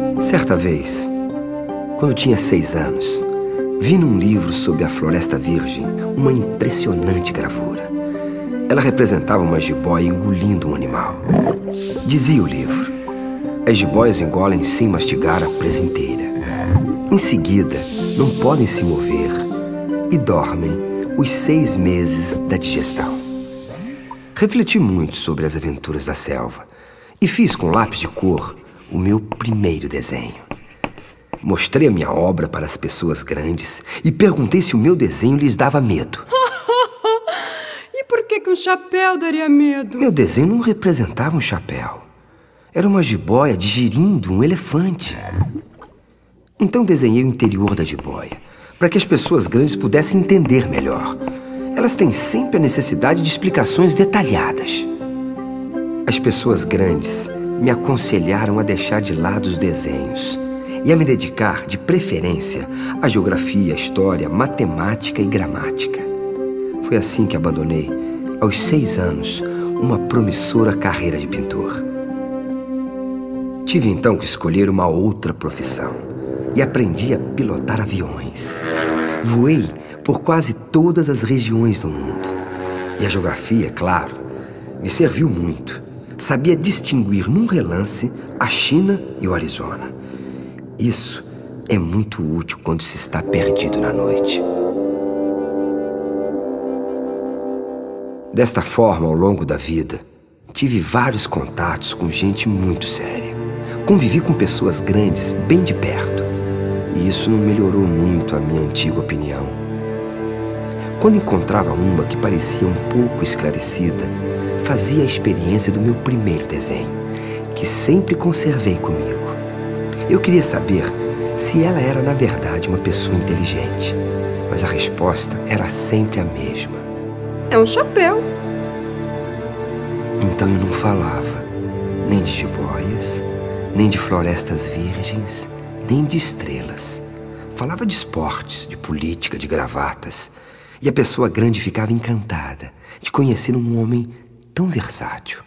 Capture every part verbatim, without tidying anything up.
Certa vez, quando tinha seis anos, vi num livro sobre a Floresta Virgem uma impressionante gravura. Ela representava uma jiboia engolindo um animal. Dizia o livro: as jiboias engolem sem mastigar a presa inteira. Em seguida, não podem se mover e dormem os seis meses da digestão. Refleti muito sobre as aventuras da selva e fiz com lápis de cor o meu primeiro desenho. Mostrei a minha obra para as pessoas grandes e perguntei se o meu desenho lhes dava medo. E por que que um chapéu daria medo? Meu desenho não representava um chapéu. Era uma jiboia digerindo um elefante. Então desenhei o interior da jiboia, para que as pessoas grandes pudessem entender melhor. Elas têm sempre a necessidade de explicações detalhadas. As pessoas grandes me aconselharam a deixar de lado os desenhos e a me dedicar, de preferência, à geografia, história, matemática e gramática. Foi assim que abandonei, aos seis anos, uma promissora carreira de pintor. Tive então que escolher uma outra profissão e aprendi a pilotar aviões. Voei por quase todas as regiões do mundo. E a geografia, claro, me serviu muito. Sabia distinguir num relance a China e o Arizona. Isso é muito útil quando se está perdido na noite. Desta forma, ao longo da vida, tive vários contatos com gente muito séria. Convivi com pessoas grandes bem de perto. E isso não melhorou muito a minha antiga opinião. Quando encontrava uma que parecia um pouco esclarecida, fazia a experiência do meu primeiro desenho, que sempre conservei comigo. Eu queria saber se ela era, na verdade, uma pessoa inteligente, mas a resposta era sempre a mesma. É um chapéu. Então eu não falava nem de jiboias, nem de florestas virgens, nem de estrelas. Falava de esportes, de política, de gravatas. E a pessoa grande ficava encantada de conhecer um homem tão versátil.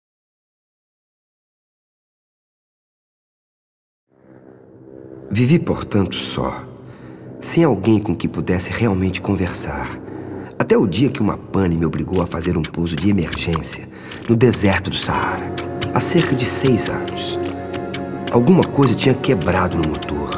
Vivi, portanto, só, sem alguém com quem pudesse realmente conversar, até o dia que uma pane me obrigou a fazer um pouso de emergência no deserto do Saara, há cerca de seis anos. Alguma coisa tinha quebrado no motor.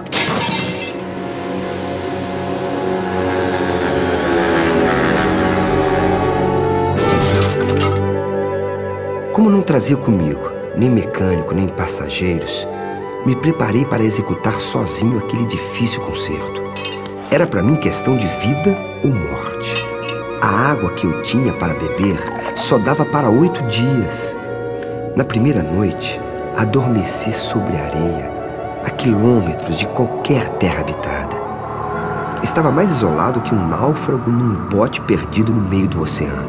Como não trazia comigo nem mecânico, nem passageiros, me preparei para executar sozinho aquele difícil conserto. Era para mim questão de vida ou morte. A água que eu tinha para beber só dava para oito dias. Na primeira noite, adormeci sobre a areia, a quilômetros de qualquer terra habitada. Estava mais isolado que um náufrago num bote perdido no meio do oceano.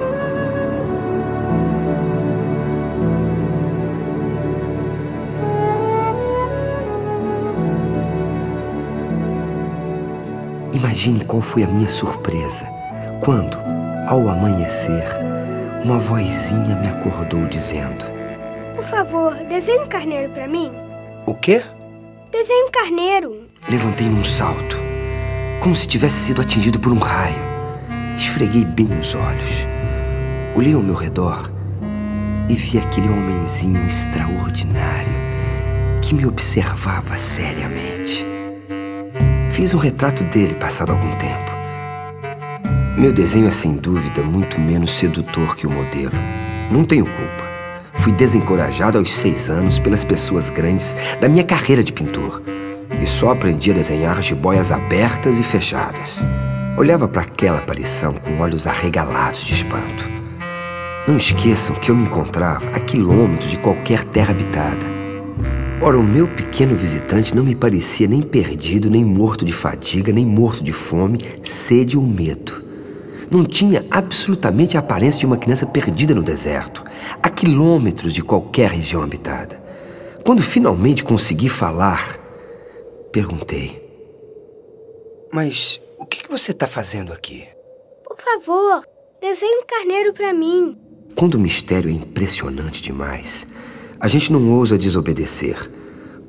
Imagine qual foi a minha surpresa quando, ao amanhecer, uma vozinha me acordou dizendo: por favor, desenhe um carneiro para mim. O quê? Desenhe um carneiro. Levantei num salto, como se tivesse sido atingido por um raio. Esfreguei bem os olhos. Olhei ao meu redor e vi aquele homenzinho extraordinário que me observava seriamente. Fiz um retrato dele passado algum tempo. Meu desenho é, sem dúvida, muito menos sedutor que o modelo. Não tenho culpa. Fui desencorajado aos seis anos pelas pessoas grandes da minha carreira de pintor. E só aprendi a desenhar jiboias abertas e fechadas. Olhava para aquela aparição com olhos arregalados de espanto. Não esqueçam que eu me encontrava a quilômetros de qualquer terra habitada. Ora, o meu pequeno visitante não me parecia nem perdido, nem morto de fadiga, nem morto de fome, sede ou medo. Não tinha absolutamente a aparência de uma criança perdida no deserto, a quilômetros de qualquer região habitada. Quando finalmente consegui falar, perguntei: mas o que você está fazendo aqui? Por favor, desenhe um carneiro para mim. Quando o mistério é impressionante demais, a gente não ousa desobedecer,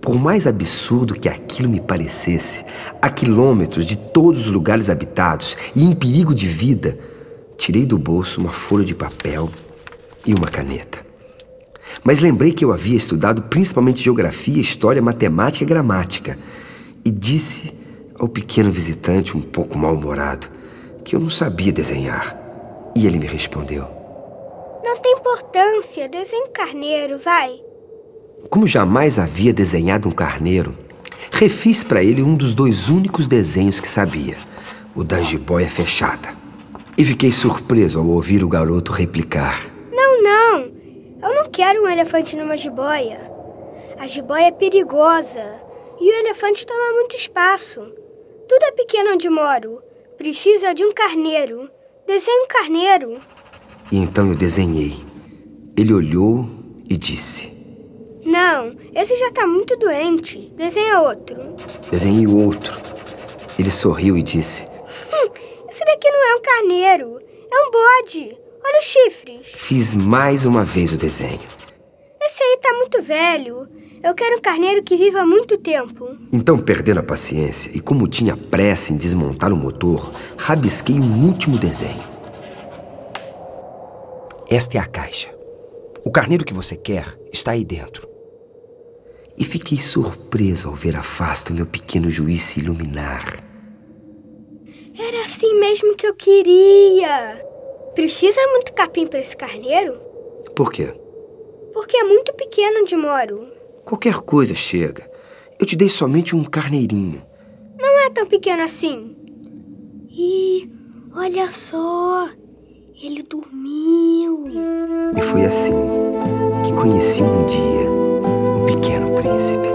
Por mais absurdo que aquilo me parecesse, a quilômetros de todos os lugares habitados e em perigo de vida, tirei do bolso uma folha de papel e uma caneta. Mas lembrei que eu havia estudado principalmente geografia, história, matemática e gramática, e disse ao pequeno visitante, um pouco mal-humorado, que eu não sabia desenhar. E ele me respondeu: Não tem importância, desenhe um carneiro, vai. Como jamais havia desenhado um carneiro, refiz para ele um dos dois únicos desenhos que sabia, o da jiboia fechada. E fiquei surpreso ao ouvir o garoto replicar: Não, não, eu não quero um elefante numa jiboia. A jiboia é perigosa e o elefante toma muito espaço. Tudo é pequeno onde moro. Precisa de um carneiro. Desenhe um carneiro. E então eu desenhei. Ele olhou e disse: Não, esse já está muito doente. Desenha outro. Desenhei outro. Ele sorriu e disse: Hum, esse daqui não é um carneiro. É um bode. Olha os chifres. Fiz mais uma vez o desenho. Esse aí está muito velho. Eu quero um carneiro que viva muito tempo. Então, perdendo a paciência e como tinha pressa em desmontar o motor, rabisquei um último desenho. Esta é a caixa. O carneiro que você quer está aí dentro. E fiquei surpreso ao ver a face do meu pequeno juiz se iluminar. Era assim mesmo que eu queria. Precisa muito capim para esse carneiro? Por quê? Porque é muito pequeno onde moro. Qualquer coisa chega. Eu te dei somente um carneirinho. Não é tão pequeno assim. E olha só, ele dormiu. E foi assim que conheci um dia o Pequeno Príncipe.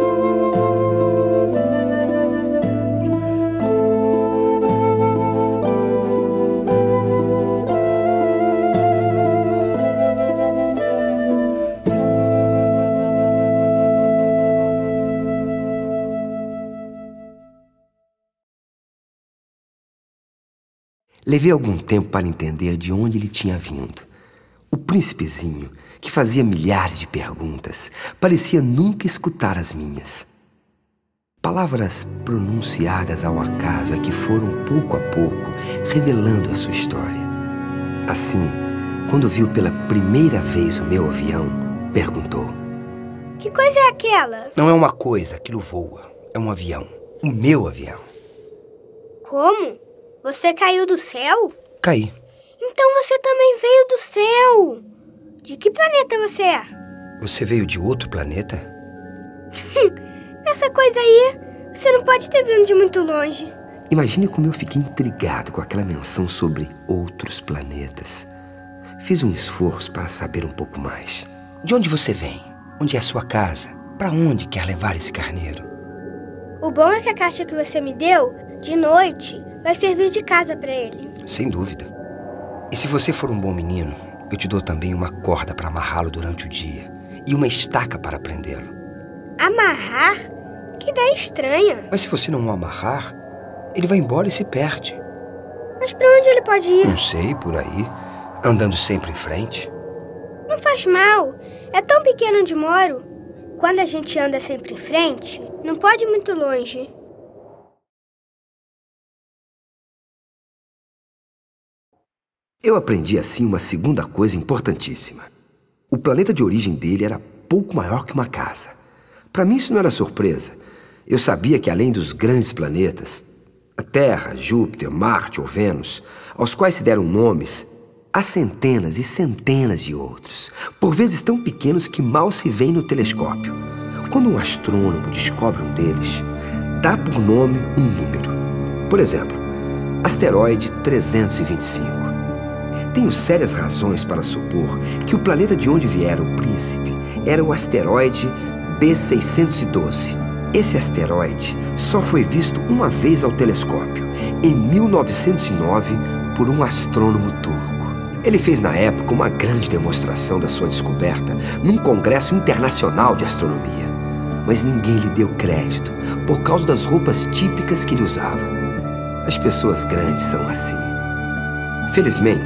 Levei algum tempo para entender de onde ele tinha vindo. O príncipezinho, que fazia milhares de perguntas, parecia nunca escutar as minhas. Palavras pronunciadas ao acaso é que foram, pouco a pouco, revelando a sua história. Assim, quando viu pela primeira vez o meu avião, perguntou: Que coisa é aquela? Não é uma coisa, aquilo voa. É um avião. O meu avião. Como? Você caiu do céu? Caí. Então você também veio do céu. De que planeta você é? Você veio de outro planeta? Essa coisa aí, você não pode ter vindo de muito longe. Imagine como eu fiquei intrigado com aquela menção sobre outros planetas. Fiz um esforço para saber um pouco mais. De onde você vem? Onde é a sua casa? Para onde quer levar esse carneiro? O bom é que a caixa que você me deu, de noite, vai servir de casa para ele. Sem dúvida. E se você for um bom menino, eu te dou também uma corda para amarrá-lo durante o dia e uma estaca para prendê-lo. Amarrar? Que ideia estranha. Mas se você não o amarrar, ele vai embora e se perde. Mas para onde ele pode ir? Não sei, por aí, andando sempre em frente. Não faz mal. É tão pequeno onde moro. Quando a gente anda sempre em frente, não pode ir muito longe. Eu aprendi assim uma segunda coisa importantíssima. O planeta de origem dele era pouco maior que uma casa. Para mim isso não era surpresa. Eu sabia que além dos grandes planetas, a Terra, Júpiter, Marte ou Vênus, aos quais se deram nomes, há centenas e centenas de outros, por vezes tão pequenos que mal se veem no telescópio. Quando um astrônomo descobre um deles, dá por nome um número. Por exemplo, asteroide trezentos e vinte e cinco. Tenho sérias razões para supor que o planeta de onde viera o príncipe era o asteroide B seiscentos e doze. Esse asteroide só foi visto uma vez ao telescópio, em mil novecentos e nove, por um astrônomo turco. Ele fez na época uma grande demonstração da sua descoberta num congresso internacional de astronomia. Mas ninguém lhe deu crédito por causa das roupas típicas que ele usava. As pessoas grandes são assim. Felizmente,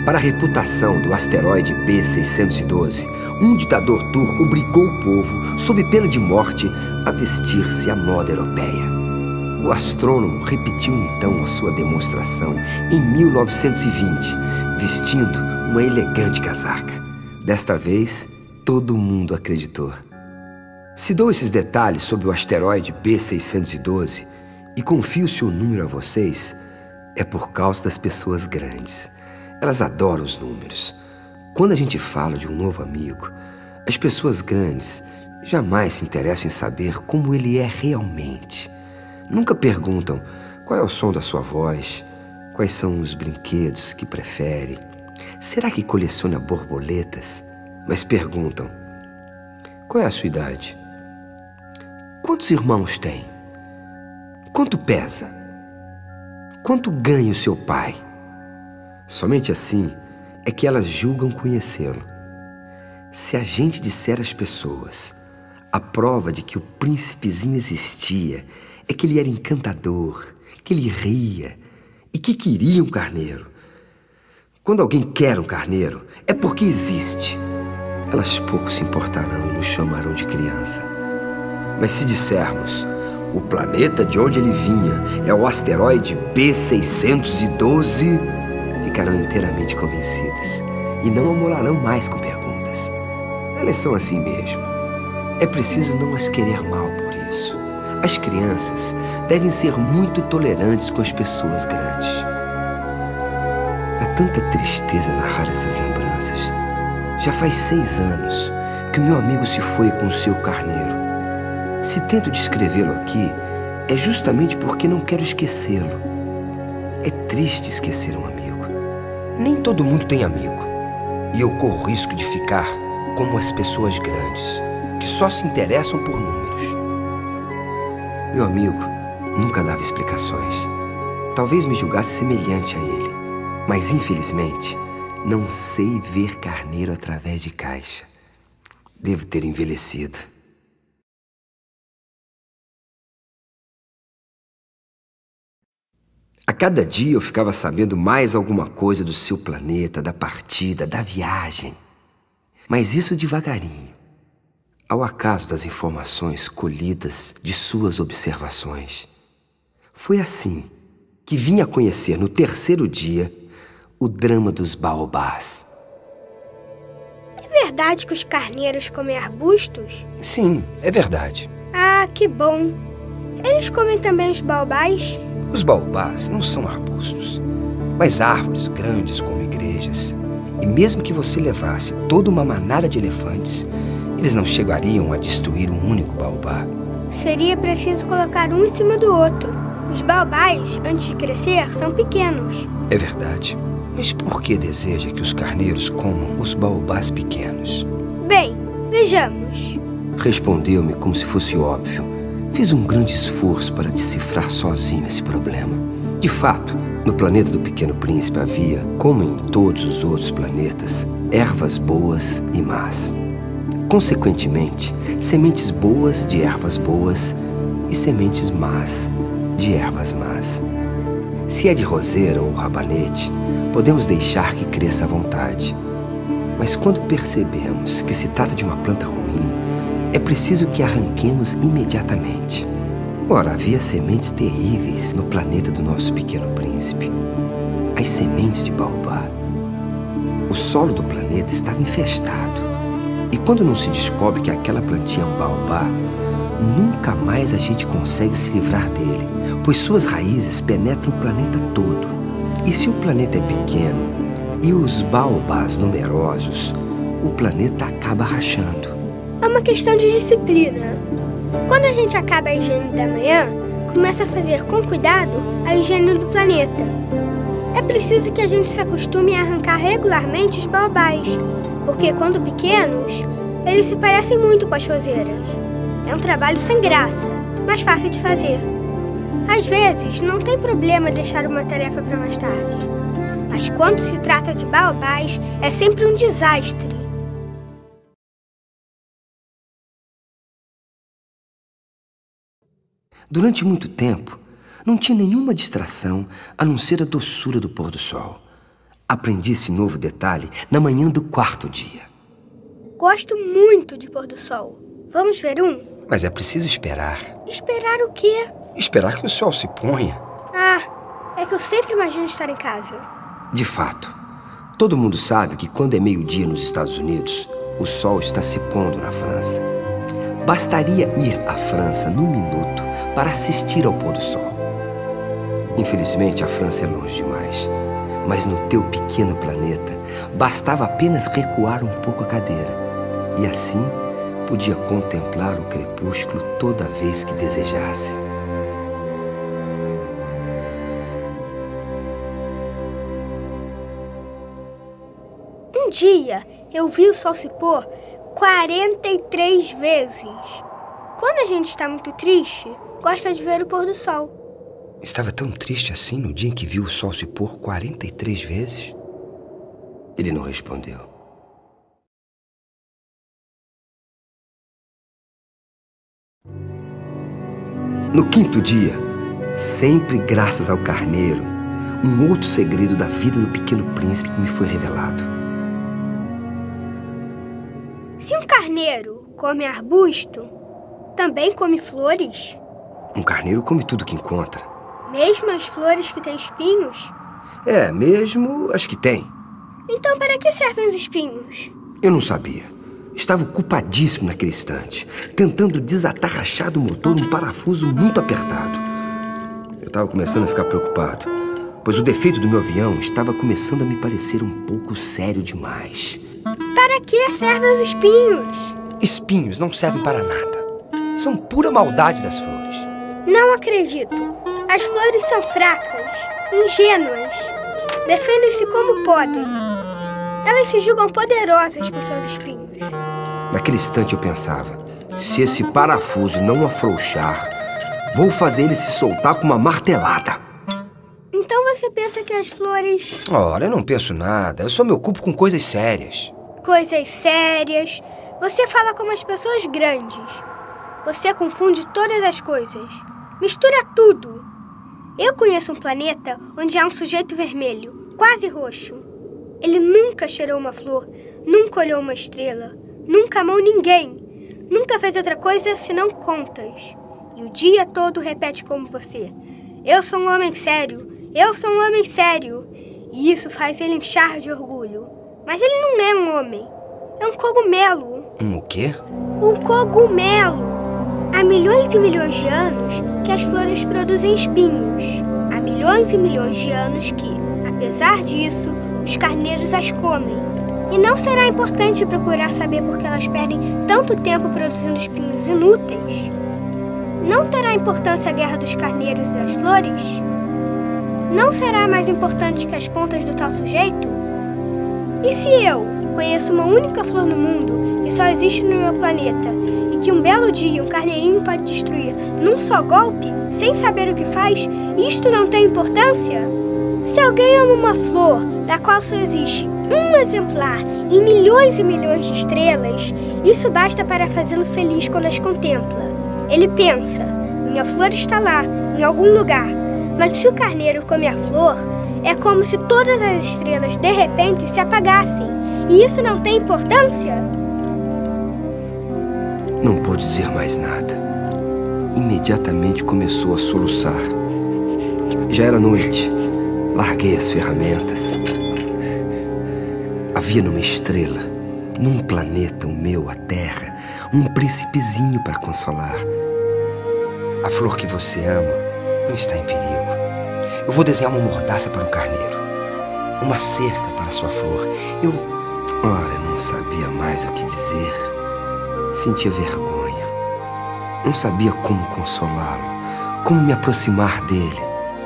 Para a reputação do asteroide B seiscentos e doze, um ditador turco obrigou o povo, sob pena de morte, a vestir-se à moda europeia. O astrônomo repetiu então a sua demonstração em mil novecentos e vinte, vestindo uma elegante casaca. Desta vez, todo mundo acreditou. Se dou esses detalhes sobre o asteroide B seiscentos e doze e confio seu número a vocês, é por causa das pessoas grandes. Elas adoram os números. Quando a gente fala de um novo amigo, as pessoas grandes jamais se interessam em saber como ele é realmente. Nunca perguntam qual é o som da sua voz, quais são os brinquedos que prefere, será que coleciona borboletas? Mas perguntam: qual é a sua idade? Quantos irmãos tem? Quanto pesa? Quanto ganha o seu pai? Somente assim é que elas julgam conhecê-lo. Se a gente disser às pessoas a prova de que o príncipezinho existia é que ele era encantador, que ele ria e que queria um carneiro. Quando alguém quer um carneiro, é porque existe. Elas pouco se importarão e nos chamarão de criança. Mas se dissermos: o planeta de onde ele vinha é o asteroide B seiscentos e doze, ficarão inteiramente convencidas e não amolarão mais com perguntas. Elas são assim mesmo. É preciso não as querer mal por isso. As crianças devem ser muito tolerantes com as pessoas grandes. Há tanta tristeza narrar essas lembranças. Já faz seis anos que o meu amigo se foi com o seu carneiro. Se tento descrevê-lo aqui, é justamente porque não quero esquecê-lo. É triste esquecer um amigo. Nem todo mundo tem amigo. E eu corro o risco de ficar como as pessoas grandes, que só se interessam por números. Meu amigo nunca dava explicações. Talvez me julgasse semelhante a ele, mas infelizmente não sei ver carneiro através de caixa. Devo ter envelhecido. A cada dia eu ficava sabendo mais alguma coisa do seu planeta, da partida, da viagem. Mas isso devagarinho, ao acaso das informações colhidas de suas observações. Foi assim que vim a conhecer no terceiro dia o drama dos baobás. É verdade que os carneiros comem arbustos? Sim, é verdade. Ah, que bom. Eles comem também os baobás? Os baobás não são arbustos, mas árvores grandes como igrejas. E mesmo que você levasse toda uma manada de elefantes, eles não chegariam a destruir um único baobá. Seria preciso colocar um em cima do outro. Os baobás, antes de crescer, são pequenos. É verdade. Mas por que deseja que os carneiros comam os baobás pequenos? Bem, vejamos. Respondeu-me como se fosse óbvio. Fiz um grande esforço para decifrar sozinho esse problema. De fato, no planeta do Pequeno Príncipe havia, como em todos os outros planetas, ervas boas e más. Consequentemente, sementes boas de ervas boas e sementes más de ervas más. Se é de roseira ou rabanete, podemos deixar que cresça à vontade. Mas quando percebemos que se trata de uma planta ruim, é preciso que arranquemos imediatamente. Ora, havia sementes terríveis no planeta do nosso Pequeno Príncipe. As sementes de baobá. O solo do planeta estava infestado. E quando não se descobre que aquela plantinha é um baobá, nunca mais a gente consegue se livrar dele, pois suas raízes penetram o planeta todo. E se o planeta é pequeno e os baobás numerosos, o planeta acaba rachando. É uma questão de disciplina. Quando a gente acaba a higiene da manhã, começa a fazer com cuidado a higiene do planeta. É preciso que a gente se acostume a arrancar regularmente os baobás, porque quando pequenos, eles se parecem muito com as roseiras. É um trabalho sem graça, mas fácil de fazer. Às vezes, não tem problema deixar uma tarefa para mais tarde. Mas quando se trata de baobás, é sempre um desastre. Durante muito tempo, não tinha nenhuma distração a não ser a doçura do pôr do sol. Aprendi esse novo detalhe na manhã do quarto dia. Gosto muito de pôr do sol. Vamos ver um? Mas é preciso esperar. Esperar o quê? Esperar que o sol se ponha. Ah, é que eu sempre imagino estar em casa. De fato, todo mundo sabe que quando é meio-dia nos Estados Unidos, o sol está se pondo na França. Bastaria ir à França num minuto para assistir ao pôr do sol. Infelizmente, a França é longe demais. Mas no teu pequeno planeta, bastava apenas recuar um pouco a cadeira. E assim, podia contemplar o crepúsculo toda vez que desejasse. Um dia, eu vi o sol se pôr quarenta e três vezes. Quando a gente está muito triste, gosta de ver o pôr do sol. Estava tão triste assim no dia em que viu o sol se pôr quarenta e três vezes? Ele não respondeu. No quinto dia, sempre graças ao carneiro, um outro segredo da vida do Pequeno Príncipe me foi revelado. Se um carneiro come arbusto, também come flores? Um carneiro come tudo que encontra. Mesmo as flores que têm espinhos? É, mesmo as que tem. Então para que servem os espinhos? Eu não sabia. Estava ocupadíssimo naquele instante, tentando desatarrachar do motor um parafuso muito apertado. Eu estava começando a ficar preocupado, pois o defeito do meu avião estava começando a me parecer um pouco sério demais. Para que servem os espinhos? Espinhos não servem para nada. São pura maldade das flores. Não acredito. As flores são fracas, ingênuas. Defendem-se como podem. Elas se julgam poderosas com seus espinhos. Naquele instante eu pensava, se esse parafuso não afrouxar, vou fazer ele se soltar com uma martelada. Então você pensa que as flores... Ora, eu não penso nada. Eu só me ocupo com coisas sérias. Coisas sérias. Você fala como as pessoas grandes. Você confunde todas as coisas. Mistura tudo. Eu conheço um planeta onde há um sujeito vermelho, quase roxo. Ele nunca cheirou uma flor, nunca olhou uma estrela, nunca amou ninguém, nunca fez outra coisa senão contas. E o dia todo repete como você. Eu sou um homem sério, eu sou um homem sério. E isso faz ele inchar de orgulho. Mas ele não é um homem, é um cogumelo. Um o quê? Um cogumelo. Há milhões e milhões de anos que as flores produzem espinhos. Há milhões e milhões de anos que, apesar disso, os carneiros as comem. E não será importante procurar saber por que elas perdem tanto tempo produzindo espinhos inúteis? Não terá importância a guerra dos carneiros e das flores? Não será mais importante que as contas do tal sujeito? E se eu conheço uma única flor no mundo e só existe no meu planeta, e que um belo dia um carneirinho pode destruir num só golpe, sem saber o que faz, isto não tem importância? Se alguém ama uma flor da qual só existe um exemplar em milhões e milhões de estrelas, isso basta para fazê-lo feliz quando as contempla. Ele pensa, minha flor está lá, em algum lugar, mas se o carneiro come a flor, é como se todas as estrelas de repente se apagassem. E isso não tem importância? Não pôde dizer mais nada. Imediatamente começou a soluçar. Já era noite. Larguei as ferramentas. Havia numa estrela, num planeta, o meu, a Terra, um príncipezinho para consolar. A flor que você ama não está em perigo. Eu vou desenhar uma mordaça para o carneiro, uma cerca para sua flor. Eu, ora, não sabia mais o que dizer. Sentia vergonha. Não sabia como consolá-lo, como me aproximar dele.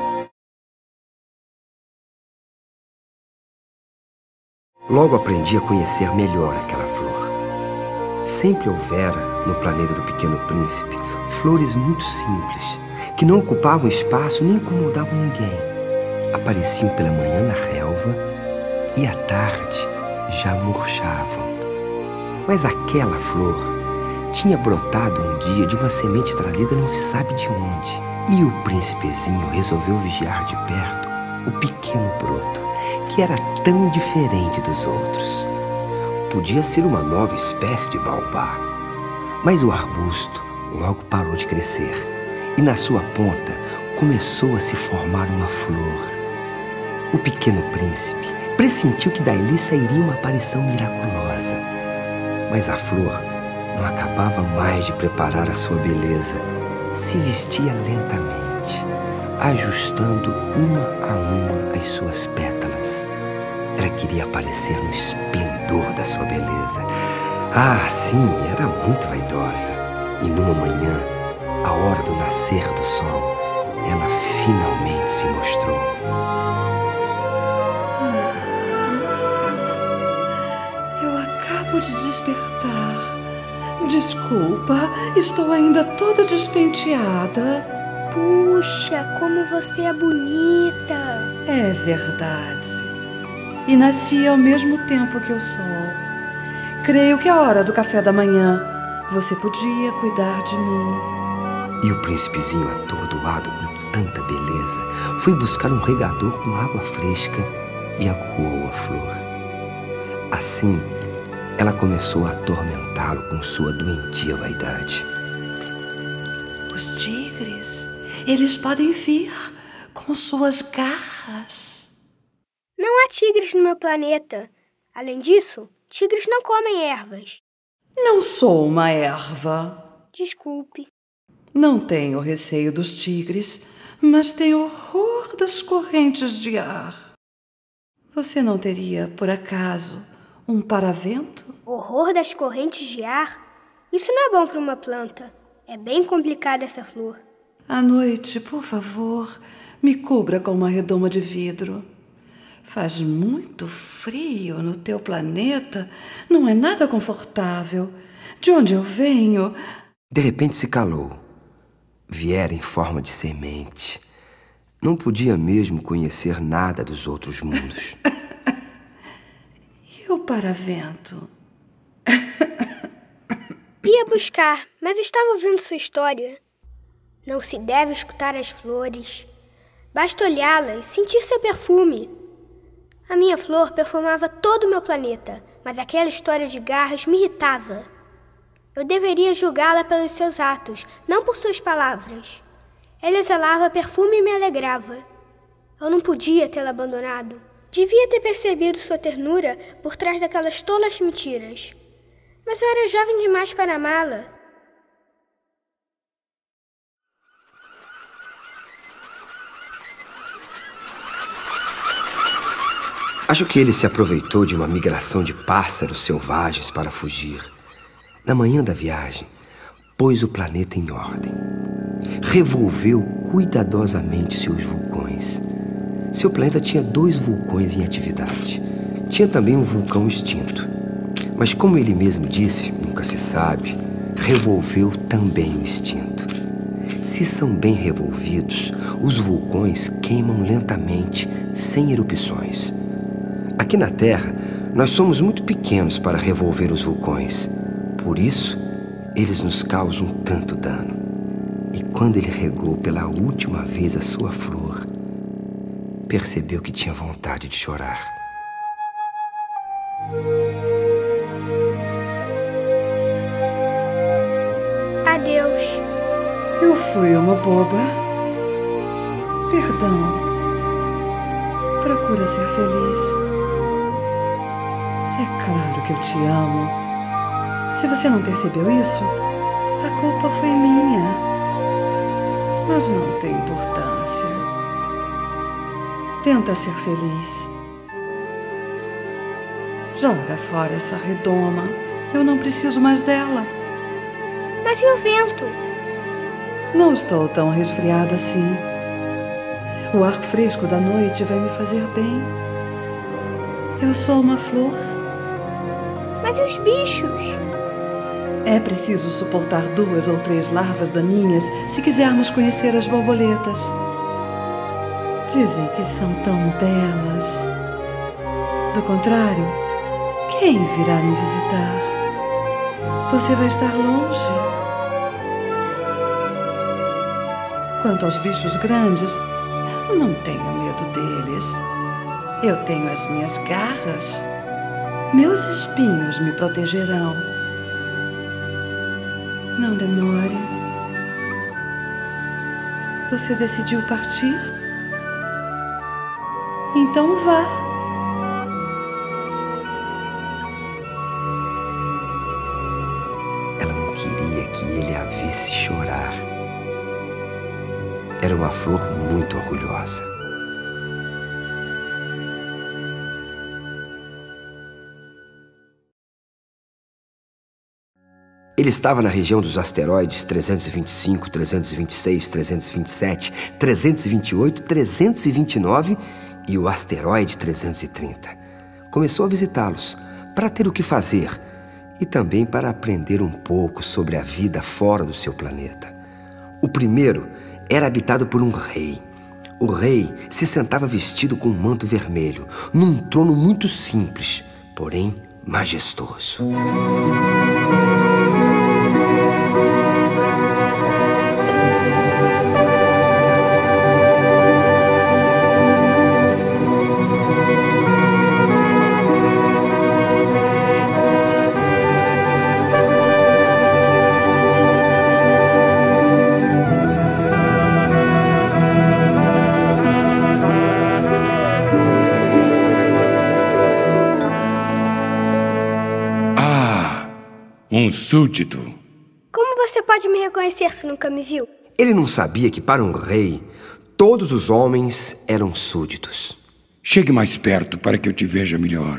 Logo aprendi a conhecer melhor aquela flor. Sempre houvera, no planeta do Pequeno Príncipe, flores muito simples, que não ocupavam espaço nem incomodavam ninguém. Apareciam pela manhã na relva e à tarde já murchavam. Mas aquela flor tinha brotado um dia de uma semente trazida não se sabe de onde. E o príncipezinho resolveu vigiar de perto o pequeno broto, que era tão diferente dos outros? Podia ser uma nova espécie de baobá, mas o arbusto logo parou de crescer e na sua ponta começou a se formar uma flor. O pequeno príncipe pressentiu que dali sairia uma aparição miraculosa, mas a flor não acabava mais de preparar a sua beleza. Se vestia lentamente, ajustando uma a uma as suas pétalas. Ela queria aparecer no esplendor da sua beleza. Ah, sim, era muito vaidosa. E numa manhã, à hora do nascer do sol, ela finalmente se mostrou. Eu acabo de despertar. Desculpa, estou ainda toda despenteada. Puxa, como você é bonita. É verdade. E nasci ao mesmo tempo que o sol. Creio que é hora do café da manhã. Você podia cuidar de mim. E o príncipezinho, atordoado com tanta beleza, foi buscar um regador com água fresca e aguou a flor. Assim, ela começou a atormentá-lo com sua doentia vaidade. Os tigres, eles podem vir com suas garras. Não há tigres no meu planeta. Além disso, tigres não comem ervas. Não sou uma erva. Desculpe. Não tenho receio dos tigres, mas tenho horror das correntes de ar. Você não teria, por acaso, um paravento? Horror das correntes de ar? Isso não é bom para uma planta. É bem complicada essa flor. À noite, por favor, me cubra com uma redoma de vidro. Faz muito frio no teu planeta. Não é nada confortável. De onde eu venho... De repente se calou. Viera em forma de semente. Não podia mesmo conhecer nada dos outros mundos. E o paravento? Ia buscar, mas estava ouvindo sua história. Não se deve escutar as flores. Basta olhá-las, sentir seu perfume. A minha flor perfumava todo o meu planeta, mas aquela história de garras me irritava. Eu deveria julgá-la pelos seus atos, não por suas palavras. Ela exalava perfume e me alegrava. Eu não podia tê-la abandonado. Devia ter percebido sua ternura por trás daquelas tolas mentiras. Mas eu era jovem demais para amá-la. Acho que ele se aproveitou de uma migração de pássaros selvagens para fugir. Na manhã da viagem, pôs o planeta em ordem. Revolveu cuidadosamente seus vulcões. Seu planeta tinha dois vulcões em atividade. Tinha também um vulcão extinto. Mas como ele mesmo disse, nunca se sabe, revolveu também o extinto. Se são bem revolvidos, os vulcões queimam lentamente, sem erupções. Aqui na Terra, nós somos muito pequenos para revolver os vulcões. Por isso, eles nos causam tanto dano. E quando ele regou pela última vez a sua flor, percebeu que tinha vontade de chorar. Adeus. Eu fui uma boba. Perdão. Procura ser feliz. É claro que eu te amo. Se você não percebeu isso, a culpa foi minha. Mas não tem importância. Tenta ser feliz. Joga fora essa redoma. Eu não preciso mais dela. Mas e o vento? Não estou tão resfriada assim. O ar fresco da noite vai me fazer bem. Eu sou uma flor. Mas e os bichos? É preciso suportar duas ou três larvas daninhas se quisermos conhecer as borboletas. Dizem que são tão belas. Do contrário, quem virá me visitar? Você vai estar longe. Quanto aos bichos grandes, não tenho medo deles. Eu tenho as minhas garras. Meus espinhos me protegerão. Não demore. Você decidiu partir? Então vá. Ela não queria que ele a visse chorar. Era uma flor muito orgulhosa. Ele estava na região dos asteroides trezentos e vinte e cinco, trezentos e vinte e seis, trezentos e vinte e sete, trezentos e vinte e oito, trezentos e vinte e nove e o asteroide trezentos e trinta. Começou a visitá-los para ter o que fazer e também para aprender um pouco sobre a vida fora do seu planeta. O primeiro era habitado por um rei. O rei se sentava vestido com um manto vermelho, num trono muito simples, porém majestoso. Um súdito. Como você pode me reconhecer se nunca me viu? Ele não sabia que para um rei, todos os homens eram súditos. Chegue mais perto para que eu te veja melhor.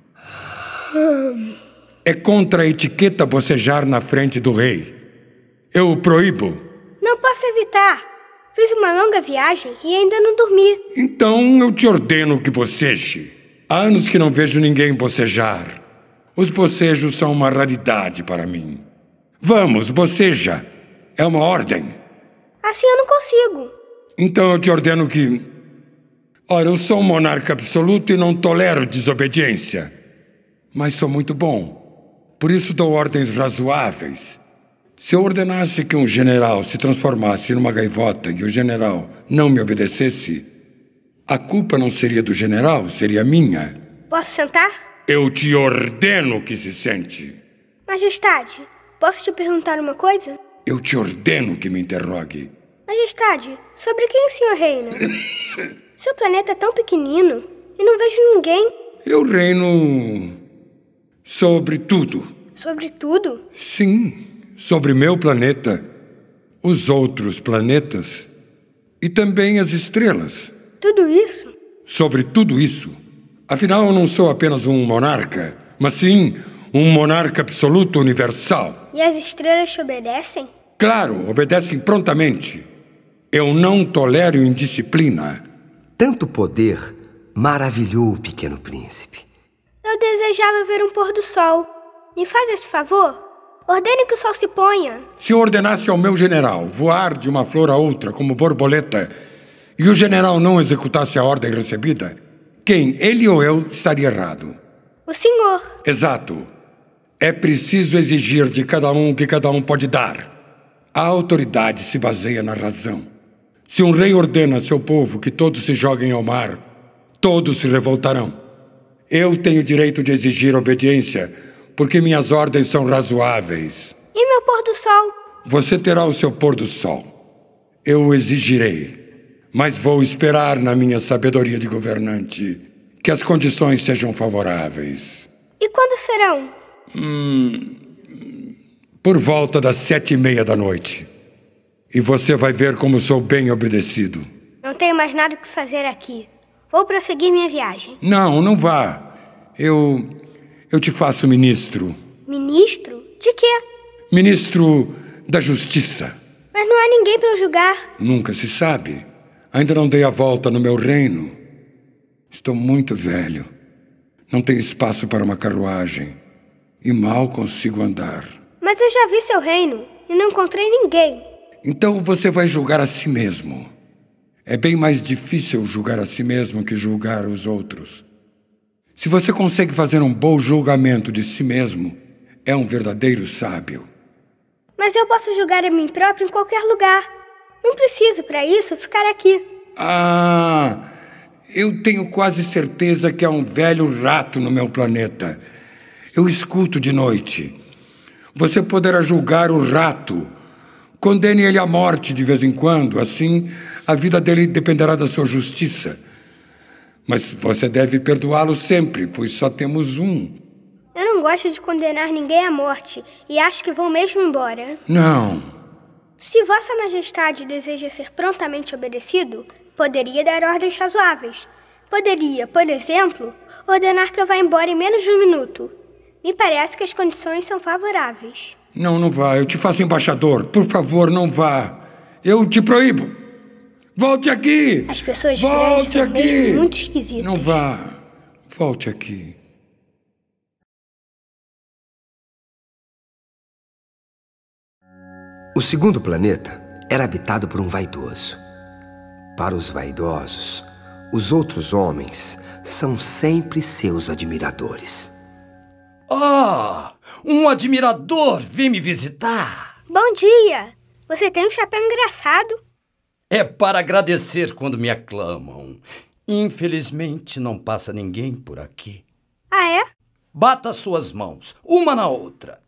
É contra a etiqueta bocejar na frente do rei. Eu o proíbo. Não posso evitar. Fiz uma longa viagem e ainda não dormi. Então eu te ordeno que boceje. Há anos que não vejo ninguém bocejar. Os bocejos são uma raridade para mim. Vamos, boceja. É uma ordem. Assim eu não consigo. Então eu te ordeno que... Ora, eu sou um monarca absoluto e não tolero desobediência. Mas sou muito bom. Por isso dou ordens razoáveis. Se eu ordenasse que um general se transformasse numa gaivota e o general não me obedecesse, a culpa não seria do general, seria minha. Posso sentar? Eu te ordeno que se sente. Majestade, posso te perguntar uma coisa? Eu te ordeno que me interrogue. Majestade, sobre quem o senhor reina? Seu planeta é tão pequenino e não vejo ninguém. Eu reino sobre tudo. Sobre tudo? Sim, sobre meu planeta, os outros planetas e também as estrelas. Tudo isso? Sobre tudo isso. Afinal, eu não sou apenas um monarca, mas sim um monarca absoluto universal. E as estrelas te obedecem? Claro, obedecem prontamente. Eu não tolero indisciplina. Tanto poder maravilhou o pequeno príncipe. Eu desejava ver um pôr do sol. Me faz esse favor? Ordene que o sol se ponha. Se eu ordenasse ao meu general voar de uma flor a outra como borboleta e o general não executasse a ordem recebida, quem, ele ou eu, estaria errado? O senhor. Exato. É preciso exigir de cada um o que cada um pode dar. A autoridade se baseia na razão. Se um rei ordena a seu povo que todos se joguem ao mar, todos se revoltarão. Eu tenho direito de exigir obediência, porque minhas ordens são razoáveis. E meu pôr do sol? Você terá o seu pôr do sol. Eu o exigirei. Mas vou esperar na minha sabedoria de governante que as condições sejam favoráveis. E quando serão? Hum, por volta das sete e meia da noite. E você vai ver como sou bem obedecido. Não tenho mais nada o que fazer aqui. Vou prosseguir minha viagem. Não, não vá. Eu... eu te faço ministro. Ministro? De quê? Ministro da Justiça. Mas não há ninguém para eu julgar. Nunca se sabe. Ainda não dei a volta no meu reino. Estou muito velho. Não tenho espaço para uma carruagem. E mal consigo andar. Mas eu já vi seu reino e não encontrei ninguém. Então você vai julgar a si mesmo. É bem mais difícil julgar a si mesmo que julgar os outros. Se você consegue fazer um bom julgamento de si mesmo, é um verdadeiro sábio. Mas eu posso julgar a mim próprio em qualquer lugar. Não preciso, para isso, ficar aqui. Ah, Eu tenho quase certeza que há um velho rato no meu planeta. Eu escuto de noite. Você poderá julgar o rato. Condene ele à morte de vez em quando, assim a vida dele dependerá da sua justiça. Mas você deve perdoá-lo sempre, pois só temos um. Eu não gosto de condenar ninguém à morte e acho que vou mesmo embora. Não. Se Vossa Majestade deseja ser prontamente obedecido, poderia dar ordens razoáveis. Poderia, por exemplo, ordenar que eu vá embora em menos de um minuto. Me parece que as condições são favoráveis. Não, não vá. Eu te faço embaixador. Por favor, não vá. Eu te proíbo. Volte aqui! As pessoas Volte grandes são aqui. mesmo muito esquisitas. Não vá. Volte aqui. O segundo planeta era habitado por um vaidoso. Para os vaidosos, os outros homens são sempre seus admiradores. Ah, um admirador vem me visitar. Bom dia! Você tem um chapéu engraçado. É para agradecer quando me aclamam. Infelizmente, não passa ninguém por aqui. Ah, é? Bata suas mãos, uma na outra.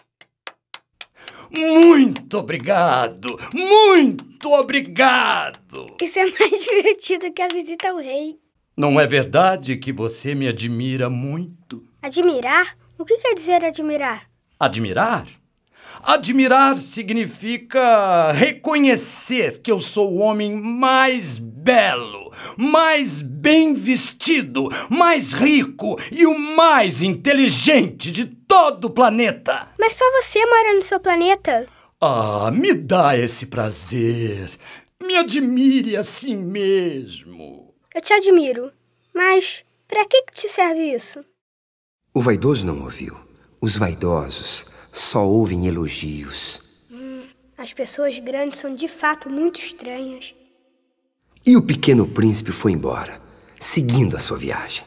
Muito obrigado! Muito obrigado! Isso é mais divertido que a visita ao rei. Não é verdade que você me admira muito? Admirar? O que quer dizer admirar? Admirar? Admirar significa reconhecer que eu sou o homem mais belo, mais bem vestido, mais rico e o mais inteligente de todo o planeta. Mas só você mora no seu planeta. Ah, me dá esse prazer. Me admire assim mesmo. Eu te admiro. Mas para que que te serve isso? O vaidoso não ouviu. Os vaidosos só ouvem elogios. Hum, as pessoas grandes são de fato muito estranhas. E o pequeno príncipe foi embora, seguindo a sua viagem.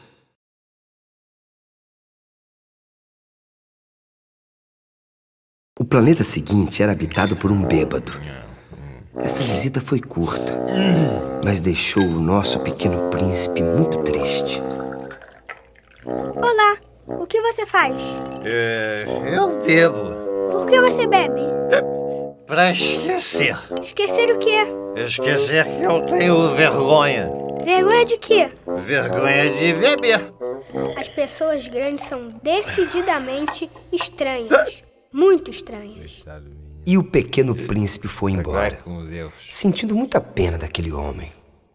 O planeta seguinte era habitado por um bêbado. Essa visita foi curta, mas deixou o nosso pequeno príncipe muito triste. Olá, o que você faz? É, eu bebo. Por que você bebe? Pra esquecer. Esquecer o quê? Esquecer que eu tenho vergonha. Vergonha de quê? Vergonha de beber. As pessoas grandes são decididamente estranhas. Muito estranhas. E o pequeno príncipe foi embora, sentindo muita pena daquele homem.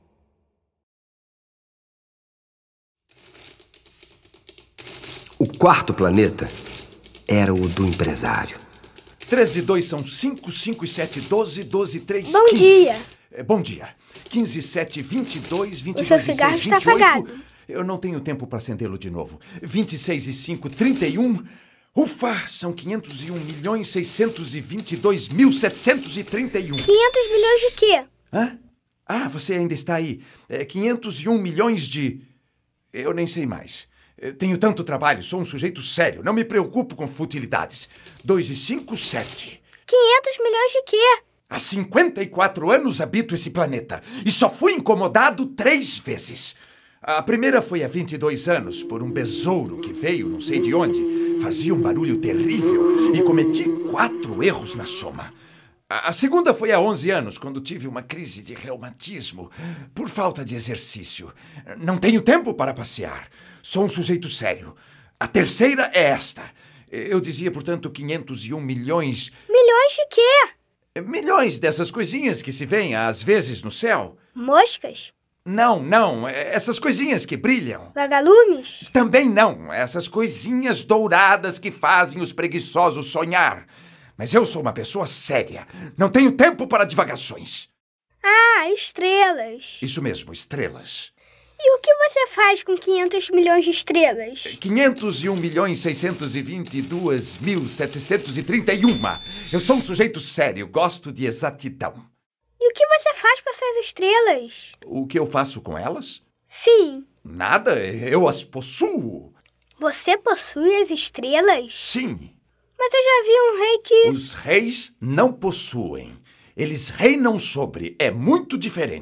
O quarto planeta era o do empresário. treze e dois são cinco, cinco e sete, doze, doze e três, Bom quinze. dia. É, bom dia. quinze e sete, vinte e dois, vinte e O seu dois e cigarro seis, está vinte e oito. apagado. Eu não tenho tempo para acendê-lo de novo. vinte e seis e cinco, trinta e um. Ufa, são quinhentos e um milhões, seiscentos e vinte e dois mil, setecentos e trinta e um. quinhentos milhões de quê? Hã? Ah, você ainda está aí. É, quinhentos e um milhões de... Eu nem sei mais. Eu tenho tanto trabalho, sou um sujeito sério. Não me preocupo com futilidades. dois e cinco, sete. quinhentos milhões de quê? Há cinquenta e quatro anos habito esse planeta e só fui incomodado três vezes. A primeira foi há vinte e dois anos, por um besouro que veio não sei de onde. Fazia um barulho terrível e cometi quatro erros na soma. A segunda foi há onze anos, quando tive uma crise de reumatismo por falta de exercício. Não tenho tempo para passear. Sou um sujeito sério. A terceira é esta. Eu dizia, portanto, quinhentos e um milhões... Milhões de quê? Milhões dessas coisinhas que se veem às vezes no céu. Moscas? Não, não. Essas coisinhas que brilham. Vagalumes? Também não. Essas coisinhas douradas que fazem os preguiçosos sonhar. Mas eu sou uma pessoa séria. Não tenho tempo para divagações. Ah, estrelas. Isso mesmo, estrelas. E o que você faz com quinhentos milhões de estrelas? quinhentos e um milhões, seiscentos e vinte e dois mil, setecentos e trinta e um. Eu sou um sujeito sério, gosto de exatidão. E o que você faz com essas estrelas? O que eu faço com elas? Sim. Nada, eu as possuo. Você possui as estrelas? Sim. Mas eu já vi um rei que... Os reis não possuem. Eles reinam sobre. É muito diferente.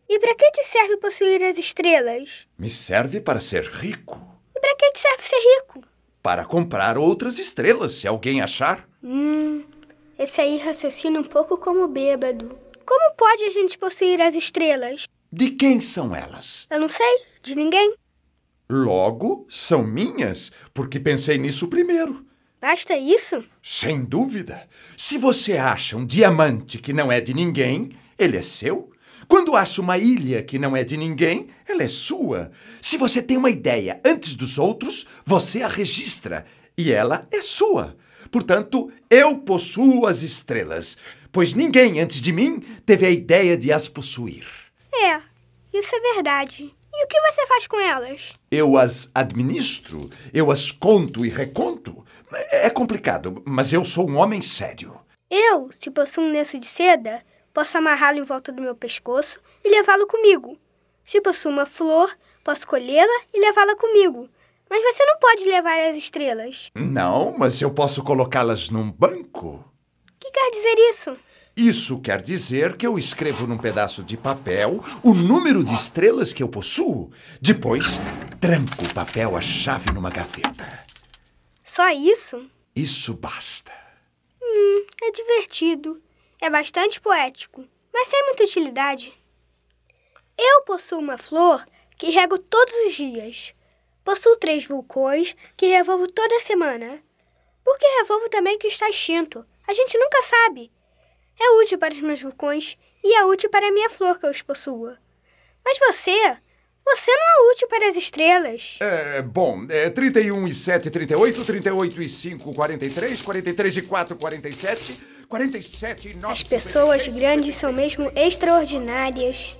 E para que te serve possuir as estrelas? Me serve para ser rico. E para que te serve ser rico? Para comprar outras estrelas, se alguém achar. Hum, esse aí raciocina um pouco como bêbado. Como pode a gente possuir as estrelas? De quem são elas? Eu não sei, de ninguém. Logo, são minhas, porque pensei nisso primeiro. Basta isso? Sem dúvida. Se você acha um diamante que não é de ninguém, ele é seu. Quando acha uma ilha que não é de ninguém, ela é sua. Se você tem uma ideia antes dos outros, você a registra e ela é sua. Portanto, eu possuo as estrelas, pois ninguém antes de mim teve a ideia de as possuir. É, isso é verdade. E o que você faz com elas? Eu as administro, eu as conto e reconto. É complicado, mas eu sou um homem sério. Eu, se possuo um lenço de seda, posso amarrá-lo em volta do meu pescoço e levá-lo comigo. Se possuo uma flor, posso colhê-la e levá-la comigo. Mas você não pode levar as estrelas. Não, mas eu posso colocá-las num banco. O que quer dizer isso? Isso quer dizer que eu escrevo num pedaço de papel o número de estrelas que eu possuo. Depois, tranco o papel à chave numa gaveta. Só isso? Isso basta. Hum, é divertido. É bastante poético, mas sem muita utilidade. Eu possuo uma flor que rego todos os dias. Possuo três vulcões que revolvo toda semana. Porque revolvo também que está extinto. A gente nunca sabe. É útil para os meus vulcões e é útil para a minha flor que eu os possua. Mas você, você não é útil para as estrelas. É, bom, é trinta e um e sete, trinta e oito, trinta e oito e cinco, quarenta e três, quarenta e três e quatro, quarenta e sete, quarenta e sete e nove... As pessoas grandes são mesmo extraordinárias.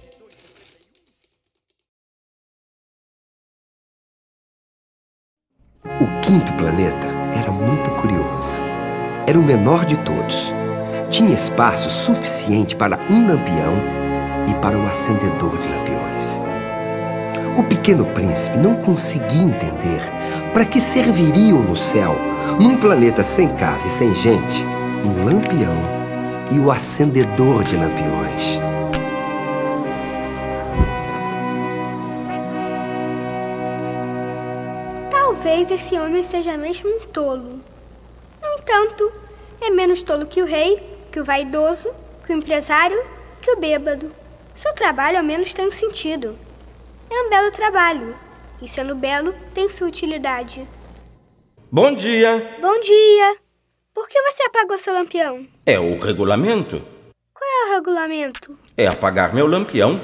O quinto planeta era muito curioso. Era o menor de todos. Tinha espaço suficiente para um lampião e para um acendedor de lampiões. O pequeno príncipe não conseguia entender para que serviriam no céu, num planeta sem casa e sem gente, um lampião e o acendedor de lampiões. Talvez esse homem seja mesmo um tolo. No entanto, é menos tolo que o rei, que o vaidoso, que o empresário, que o bêbado. Seu trabalho ao menos tem um sentido. É um belo trabalho, e sendo belo, tem sua utilidade. Bom dia! Bom dia! Por que você apagou seu lampião? É o regulamento. Qual é o regulamento? É apagar meu lampião.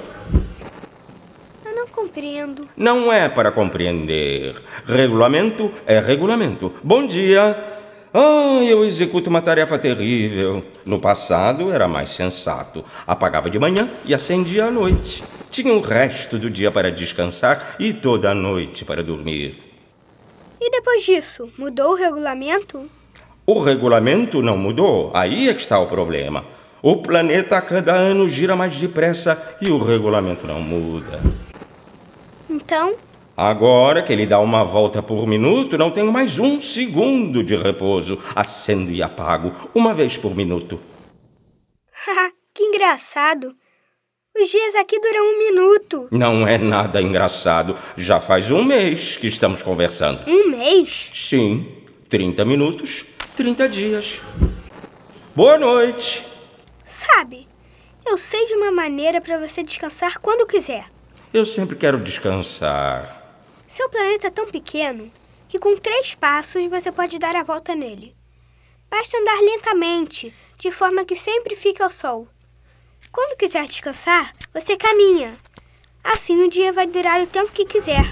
Eu não compreendo. Não é para compreender. Regulamento é regulamento. Bom dia! Ah, eu executo uma tarefa terrível. No passado era mais sensato. Apagava de manhã e acendia à noite. Tinha o resto do dia para descansar e toda a noite para dormir. E depois disso, mudou o regulamento? O regulamento não mudou. Aí é que está o problema. O planeta a cada ano gira mais depressa e o regulamento não muda. Então... Agora que ele dá uma volta por minuto, não tenho mais um segundo de repouso. Acendo e apago, uma vez por minuto. Haha, que engraçado. Os dias aqui duram um minuto. Não é nada engraçado. Já faz um mês que estamos conversando. Um mês? Sim, trinta minutos, trinta dias. Boa noite. Sabe, eu sei de uma maneira para você descansar quando quiser. Eu sempre quero descansar. Seu planeta é tão pequeno que com três passos você pode dar a volta nele. Basta andar lentamente, de forma que sempre fique ao sol. Quando quiser descansar, você caminha. Assim o dia vai durar o tempo que quiser.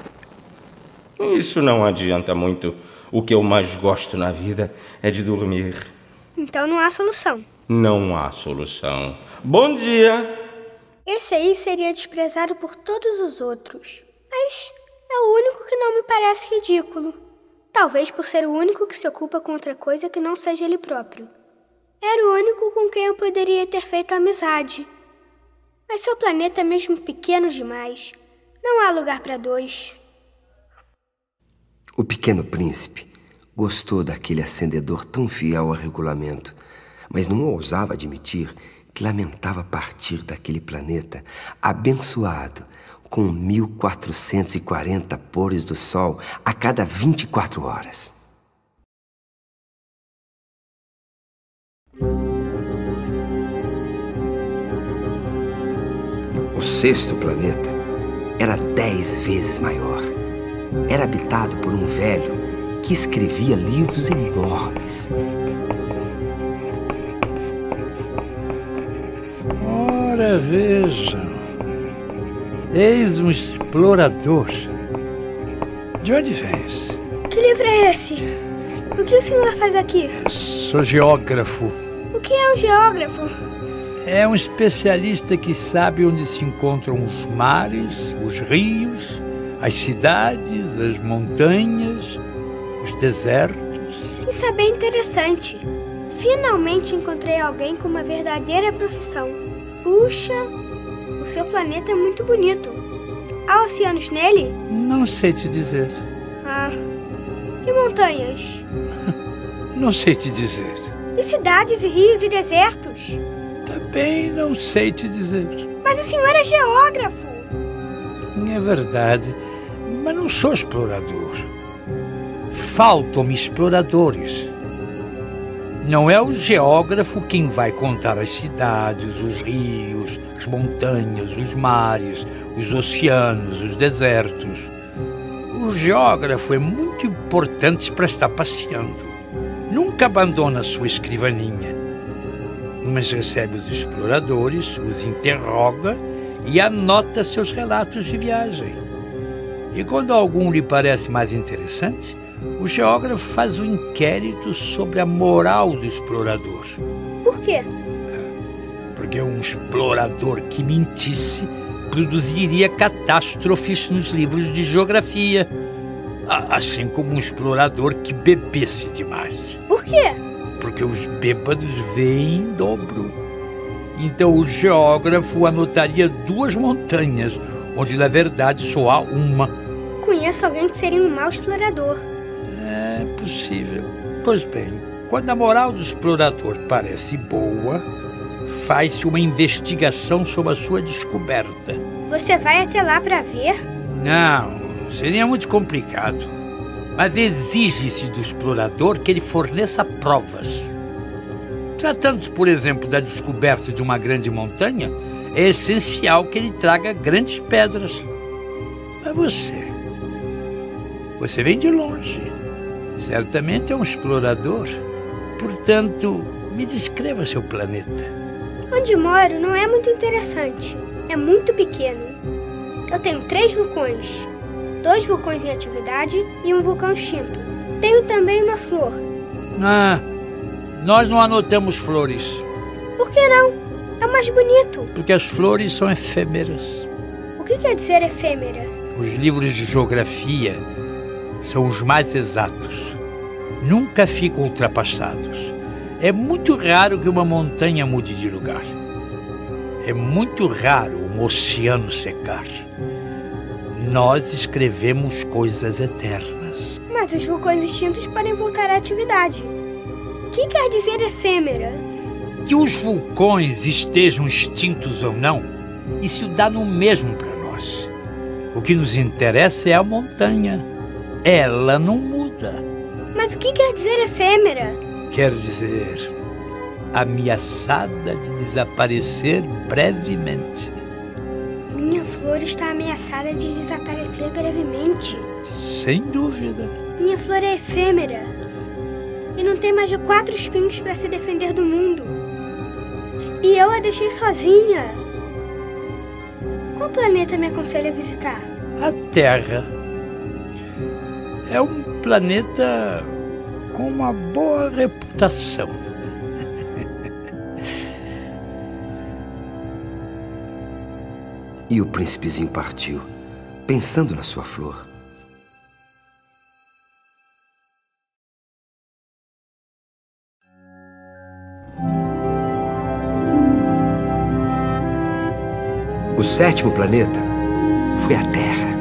Isso não adianta muito. O que eu mais gosto na vida é de dormir. Então não há solução. Não há solução. Bom dia! Esse aí seria desprezado por todos os outros. Mas é o único que não me parece ridículo. Talvez por ser o único que se ocupa com outra coisa que não seja ele próprio. Era o único com quem eu poderia ter feito amizade. Mas seu planeta é mesmo pequeno demais. Não há lugar para dois. O pequeno príncipe gostou daquele acendedor tão fiel ao regulamento, mas não ousava admitir que lamentava partir daquele planeta abençoado com mil quatrocentos e quarenta pôres do sol a cada vinte e quatro horas. O sexto planeta era dez vezes maior. Era habitado por um velho que escrevia livros enormes. Ora, vejam. Eis um explorador. De onde vens? Que livro é esse? O que o senhor faz aqui? Sou geógrafo. O que é um geógrafo? É um especialista que sabe onde se encontram os mares, os rios, as cidades, as montanhas, os desertos. Isso é bem interessante. Finalmente encontrei alguém com uma verdadeira profissão. Puxa, o seu planeta é muito bonito. Há oceanos nele? Não sei te dizer. Ah, e montanhas? Não sei te dizer. E cidades e rios e desertos? Também não sei te dizer. Mas o senhor é geógrafo. É verdade, mas não sou explorador. Faltam-me exploradores. Não é o geógrafo quem vai contar as cidades, os rios, as montanhas, os mares, os oceanos, os desertos. O geógrafo é muito importante para estar passeando. Nunca abandona a sua escrivaninha, mas recebe os exploradores, os interroga e anota seus relatos de viagem. E quando algum lhe parece mais interessante, o geógrafo faz um inquérito sobre a moral do explorador. Por quê? Porque um explorador que mentisse produziria catástrofes nos livros de geografia, assim como um explorador que bebesse demais. Por quê? Porque os bêbados veem em dobro. Então o geógrafo anotaria duas montanhas, onde na verdade só há uma. Conheço alguém que seria um mau explorador. É possível. Pois bem, quando a moral do explorador parece boa, faz-se uma investigação sobre a sua descoberta. Você vai até lá para ver? Não, seria muito complicado. Mas exige-se do explorador que ele forneça provas. Tratando-se, por exemplo, da descoberta de uma grande montanha, é essencial que ele traga grandes pedras. Mas você... Você vem de longe. Certamente é um explorador. Portanto, me descreva seu planeta. Onde moro não é muito interessante. É muito pequeno. Eu tenho três vulcões. Dois vulcões em atividade e um vulcão extinto. Tenho também uma flor. Ah, nós não anotamos flores. Por que não? É mais bonito. Porque as flores são efêmeras. O que quer dizer efêmera? Os livros de geografia são os mais exatos. Nunca ficam ultrapassados. É muito raro que uma montanha mude de lugar. É muito raro um oceano secar. Nós escrevemos coisas eternas. Mas os vulcões extintos podem voltar à atividade. O que quer dizer efêmera? Que os vulcões estejam extintos ou não, isso dá no mesmo para nós. O que nos interessa é a montanha. Ela não muda. Mas o que quer dizer efêmera? Quer dizer ameaçada de desaparecer brevemente. Minha flor está ameaçada de desaparecer brevemente. Sem dúvida. Minha flor é efêmera. E não tem mais de quatro espinhos para se defender do mundo. E eu a deixei sozinha. Qual planeta me aconselha a visitar? A Terra. É um planeta com uma boa reputação. E o príncipezinho partiu, pensando na sua flor. O sétimo planeta foi a Terra.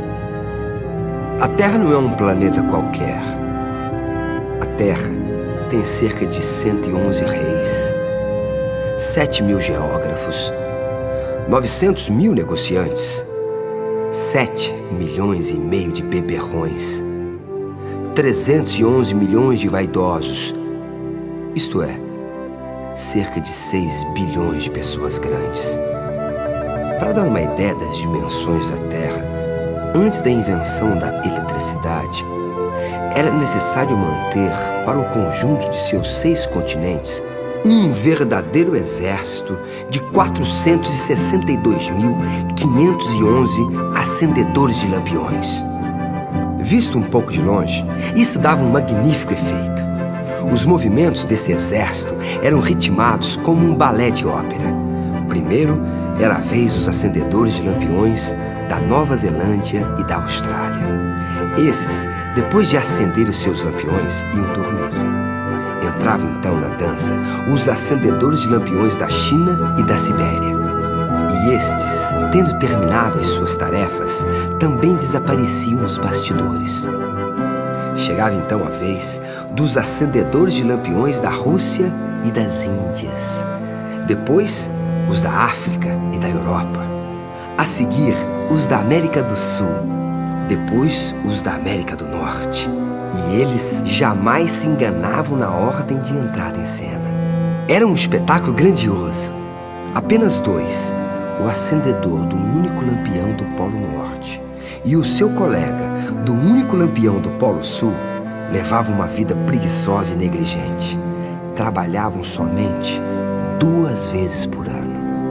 A Terra não é um planeta qualquer. A Terra tem cerca de cento e onze reis. sete mil geógrafos, novecentos mil negociantes, sete milhões e meio de beberrões, trezentos e onze milhões de vaidosos, isto é, cerca de seis bilhões de pessoas grandes. Para dar uma ideia das dimensões da Terra, antes da invenção da eletricidade, era necessário manter para o conjunto de seus seis continentes um verdadeiro exército de quatrocentos e sessenta e dois mil, quinhentos e onze acendedores de lampiões. Visto um pouco de longe, isso dava um magnífico efeito. Os movimentos desse exército eram ritmados como um balé de ópera. Primeiro era a vez dos acendedores de lampiões da Nova Zelândia e da Austrália. Esses, depois de acender os seus lampiões, iam dormir. Entravam então na dança os acendedores de lampiões da China e da Sibéria. E estes, tendo terminado as suas tarefas, também desapareciam os bastidores. Chegava então a vez dos acendedores de lampiões da Rússia e das Índias. Depois, os da África e da Europa. A seguir, os da América do Sul. Depois, os da América do Norte. E eles jamais se enganavam na ordem de entrada em cena. Era um espetáculo grandioso. Apenas dois, o acendedor do único lampião do Polo Norte e o seu colega do único lampião do Polo Sul, levavam uma vida preguiçosa e negligente. Trabalhavam somente duas vezes por ano.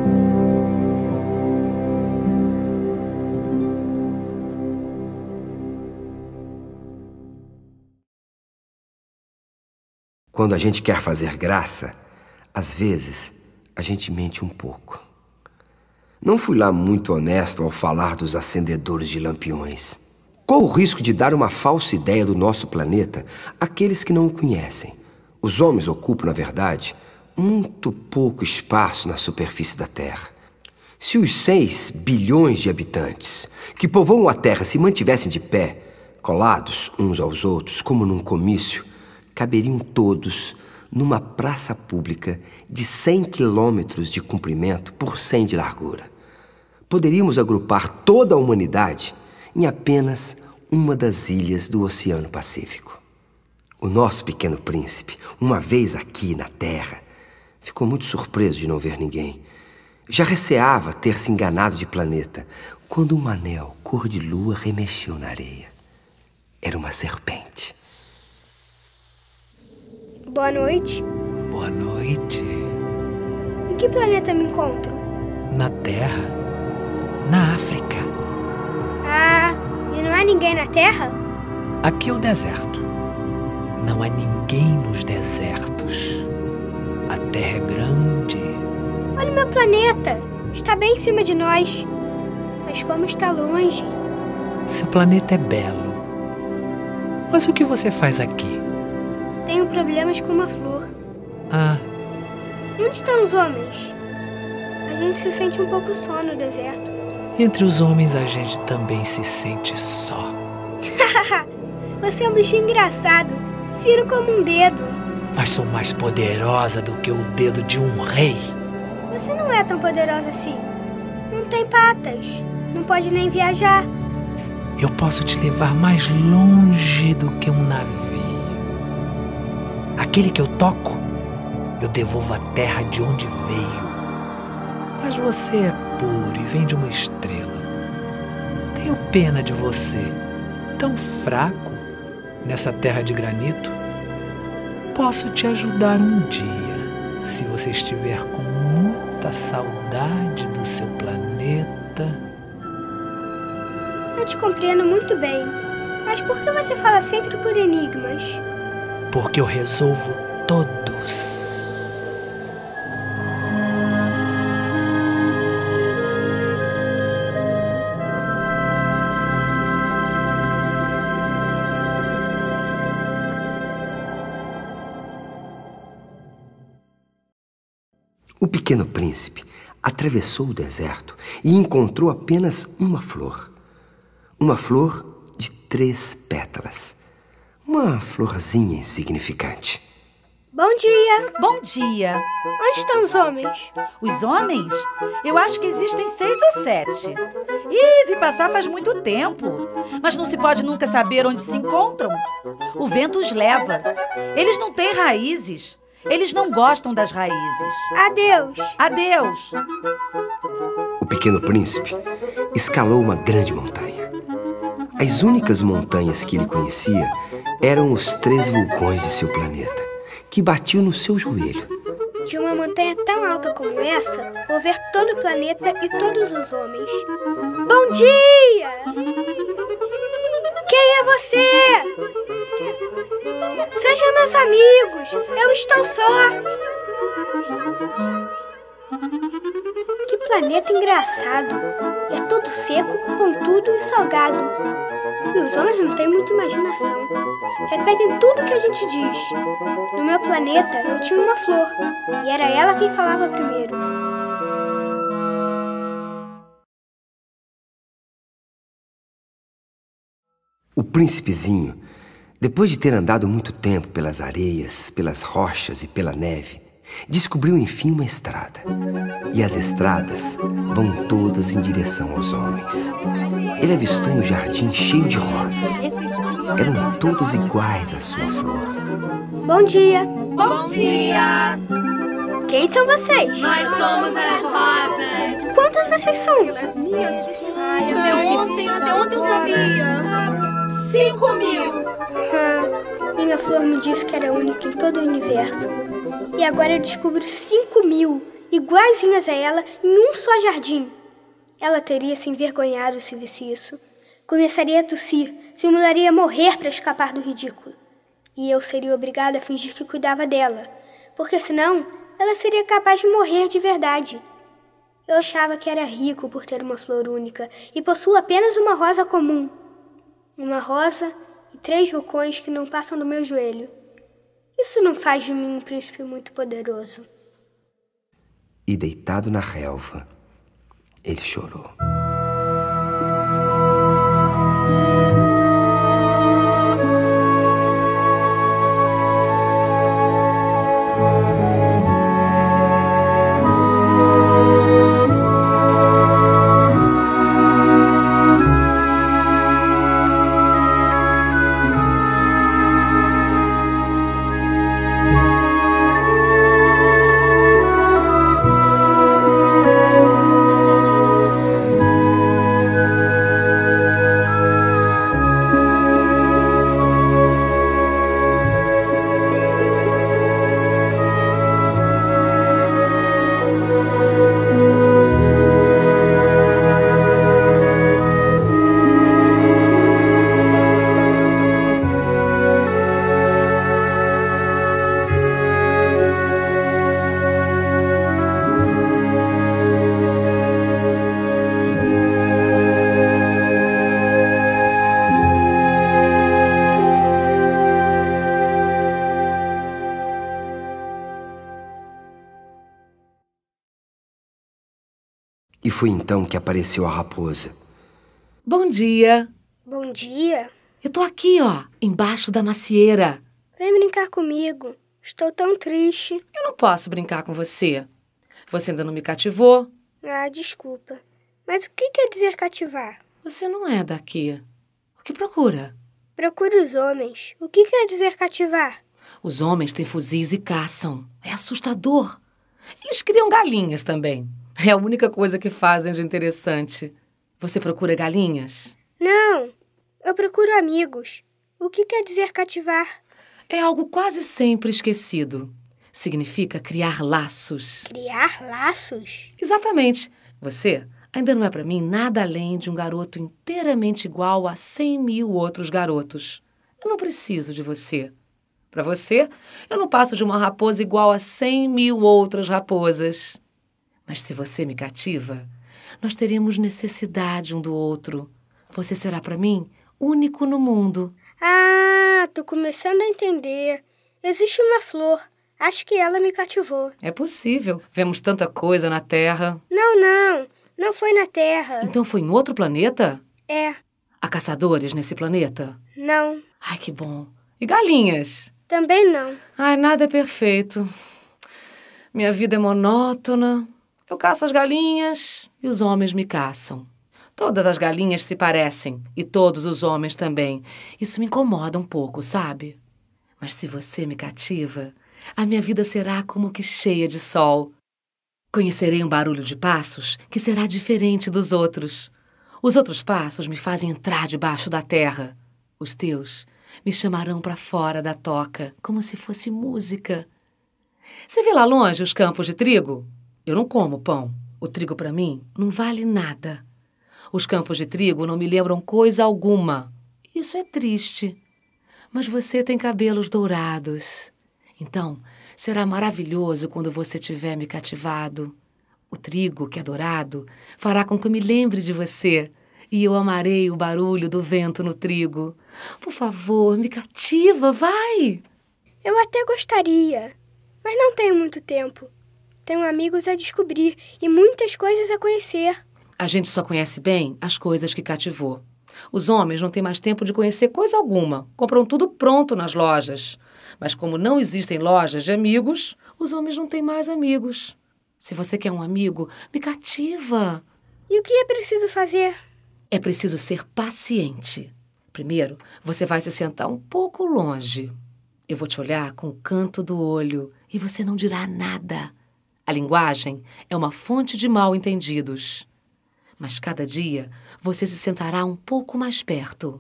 Quando a gente quer fazer graça, às vezes a gente mente um pouco. Não fui lá muito honesto ao falar dos acendedores de lampiões. Corro o risco de dar uma falsa ideia do nosso planeta àqueles que não o conhecem. Os homens ocupam, na verdade, muito pouco espaço na superfície da Terra. Se os seis bilhões de habitantes que povoam a Terra se mantivessem de pé, colados uns aos outros, como num comício, caberiam todos numa praça pública de cem quilômetros de comprimento por cem de largura. Poderíamos agrupar toda a humanidade em apenas uma das ilhas do Oceano Pacífico. O nosso pequeno príncipe, uma vez aqui na Terra, ficou muito surpreso de não ver ninguém. Já receava ter se enganado de planeta, quando um anel cor de lua remexeu na areia. Era uma serpente. Boa noite. Boa noite. Em que planeta me encontro? Na Terra. Na África. Ah, e não há ninguém na Terra? Aqui é o deserto. Não há ninguém nos desertos. A Terra é grande. Olha o meu planeta. Está bem em cima de nós. Mas como está longe. Seu planeta é belo. Mas o que você faz aqui? Tenho problemas com uma flor. Ah. Onde estão os homens? A gente se sente um pouco só no deserto. Entre os homens a gente também se sente só. Você é um bichinho engraçado. Fino como um dedo. Mas sou mais poderosa do que o dedo de um rei. Você não é tão poderosa assim. Não tem patas. Não pode nem viajar. Eu posso te levar mais longe do que um navio. Aquele que eu toco, eu devolvo à terra de onde veio. Mas você é puro e vem de uma estrela. Tenho pena de você, tão fraco, nessa terra de granito. Posso te ajudar um dia, se você estiver com muita saudade do seu planeta. Eu te compreendo muito bem, mas por que você fala sempre por enigmas? Porque eu resolvo todos. O pequeno príncipe atravessou o deserto e encontrou apenas uma flor. Uma flor de três pétalas. Uma florzinha insignificante. Bom dia. Bom dia. Onde estão os homens? Os homens? Eu acho que existem seis ou sete. Ih, vi passar faz muito tempo. Mas não se pode nunca saber onde se encontram. O vento os leva. Eles não têm raízes. Eles não gostam das raízes. Adeus. Adeus. O Pequeno Príncipe escalou uma grande montanha. As únicas montanhas que ele conhecia eram os três vulcões de seu planeta, que batiam no seu joelho. De uma montanha tão alta como essa, vou ver todo o planeta e todos os homens. Bom dia! Quem é você? Sejam meus amigos, eu estou só. Que planeta engraçado. É todo seco, pontudo e salgado. E os homens não têm muita imaginação. Repetem tudo que a gente diz. No meu planeta, eu tinha uma flor. E era ela quem falava primeiro. O príncipezinho, depois de ter andado muito tempo pelas areias, pelas rochas e pela neve, descobriu enfim uma estrada. E as estradas vão todas em direção aos homens. Ele avistou um jardim cheio de rosas. Eram todas iguais à sua flor. Bom dia! Bom dia! Quem são vocês? Nós somos as rosas. Quantas vocês são? Pelas minhas raias. Até ontem, até ontem eu sabia. Cinco mil. Ah, minha flor me disse que era única em todo o universo. E agora eu descubro cinco mil, iguaizinhas a ela, em um só jardim. Ela teria se envergonhado se visse isso. Começaria a tossir, simularia morrer para escapar do ridículo. E eu seria obrigada a fingir que cuidava dela, porque senão ela seria capaz de morrer de verdade. Eu achava que era rico por ter uma flor única e possuo apenas uma rosa comum. Uma rosa e três vulcões que não passam do meu joelho. Isso não faz de mim um príncipe muito poderoso. E deitado na relva, ele chorou. E foi então que apareceu a raposa. Bom dia. Bom dia. Eu tô aqui, ó, embaixo da macieira. Vem brincar comigo. Estou tão triste. Eu não posso brincar com você. Você ainda não me cativou. Ah, desculpa. Mas o que quer dizer cativar? Você não é daqui. O que procura? Procuro os homens. O que quer dizer cativar? Os homens têm fuzis e caçam. É assustador. Eles criam galinhas também. É a única coisa que fazem de interessante. Você procura galinhas? Não, eu procuro amigos. O que quer dizer cativar? É algo quase sempre esquecido. Significa criar laços. Criar laços? Exatamente. Você ainda não é para mim nada além de um garoto inteiramente igual a cem mil outros garotos. Eu não preciso de você. Para você, eu não passo de uma raposa igual a cem mil outras raposas. Mas se você me cativa, nós teremos necessidade um do outro. Você será para mim único no mundo. Ah, tô começando a entender. Existe uma flor. Acho que ela me cativou. É possível. Vemos tanta coisa na Terra. Não, não. Não foi na Terra. Então foi em outro planeta? É. Há caçadores nesse planeta? Não. Ai, que bom. E galinhas? Também não. Ai, nada é perfeito. Minha vida é monótona. Eu caço as galinhas e os homens me caçam. Todas as galinhas se parecem e todos os homens também. Isso me incomoda um pouco, sabe? Mas se você me cativa, a minha vida será como que cheia de sol. Conhecerei um barulho de passos que será diferente dos outros. Os outros passos me fazem entrar debaixo da terra. Os teus me chamarão para fora da toca, como se fosse música. Você vê lá longe os campos de trigo? Eu não como pão. O trigo para mim não vale nada. Os campos de trigo não me lembram coisa alguma. Isso é triste. Mas você tem cabelos dourados. Então, será maravilhoso quando você tiver me cativado. O trigo, que é dourado, fará com que eu me lembre de você. E eu amarei o barulho do vento no trigo. Por favor, me cativa, vai! Eu até gostaria, mas não tenho muito tempo. Tenho amigos a descobrir e muitas coisas a conhecer. A gente só conhece bem as coisas que cativou. Os homens não têm mais tempo de conhecer coisa alguma. Compram tudo pronto nas lojas. Mas como não existem lojas de amigos, os homens não têm mais amigos. Se você quer um amigo, me cativa. E o que é preciso fazer? É preciso ser paciente. Primeiro, você vai se sentar um pouco longe. Eu vou te olhar com o canto do olho e você não dirá nada. A linguagem é uma fonte de mal-entendidos. Mas cada dia você se sentará um pouco mais perto.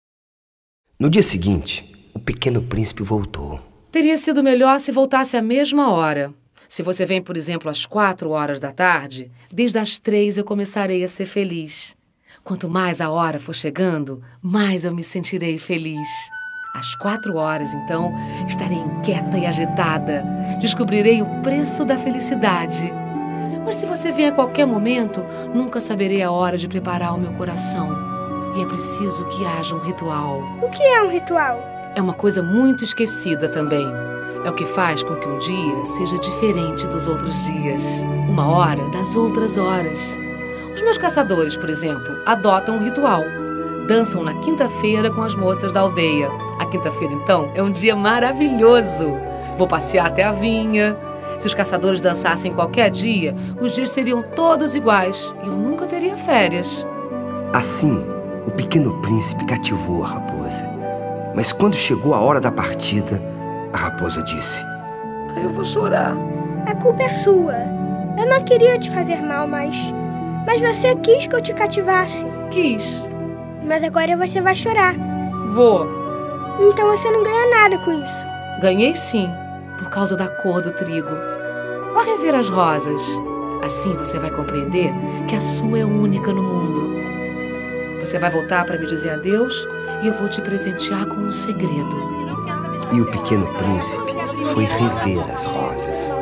No dia seguinte, o pequeno príncipe voltou. Teria sido melhor se voltasse à mesma hora. Se você vem, por exemplo, às quatro horas da tarde, desde as três eu começarei a ser feliz. Quanto mais a hora for chegando, mais eu me sentirei feliz. Às quatro horas, então, estarei inquieta e agitada. Descobrirei o preço da felicidade. Mas se você vier a qualquer momento, nunca saberei a hora de preparar o meu coração. E é preciso que haja um ritual. O que é um ritual? É uma coisa muito esquecida também. É o que faz com que um dia seja diferente dos outros dias. Uma hora das outras horas. Os meus caçadores, por exemplo, adotam um ritual. Dançam na quinta-feira com as moças da aldeia. A quinta-feira, então, é um dia maravilhoso. Vou passear até a vinha. Se os caçadores dançassem qualquer dia, os dias seriam todos iguais e eu nunca teria férias. Assim, o pequeno príncipe cativou a raposa. Mas quando chegou a hora da partida, a raposa disse: Eu vou chorar. A culpa é sua. Eu não queria te fazer mal, mas... Mas você quis que eu te cativasse. Quis. Mas agora você vai chorar. Vou. Então você não ganha nada com isso. Ganhei sim, por causa da cor do trigo. Vá rever as rosas. Assim você vai compreender que a sua é única no mundo. Você vai voltar para me dizer adeus e eu vou te presentear com um segredo. E o pequeno príncipe foi rever as rosas.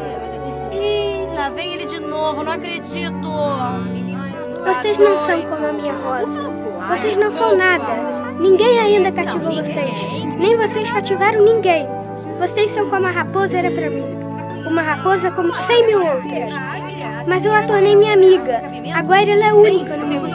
Ih, lá vem ele de novo, não acredito. Vocês não são como a minha rosa. Vocês não são nada. Ninguém ainda cativou vocês. Nem vocês cativaram ninguém. Vocês são como a raposa era para mim. Uma raposa como cem mil outras. Mas eu a tornei minha amiga. Agora ela é única no mundo.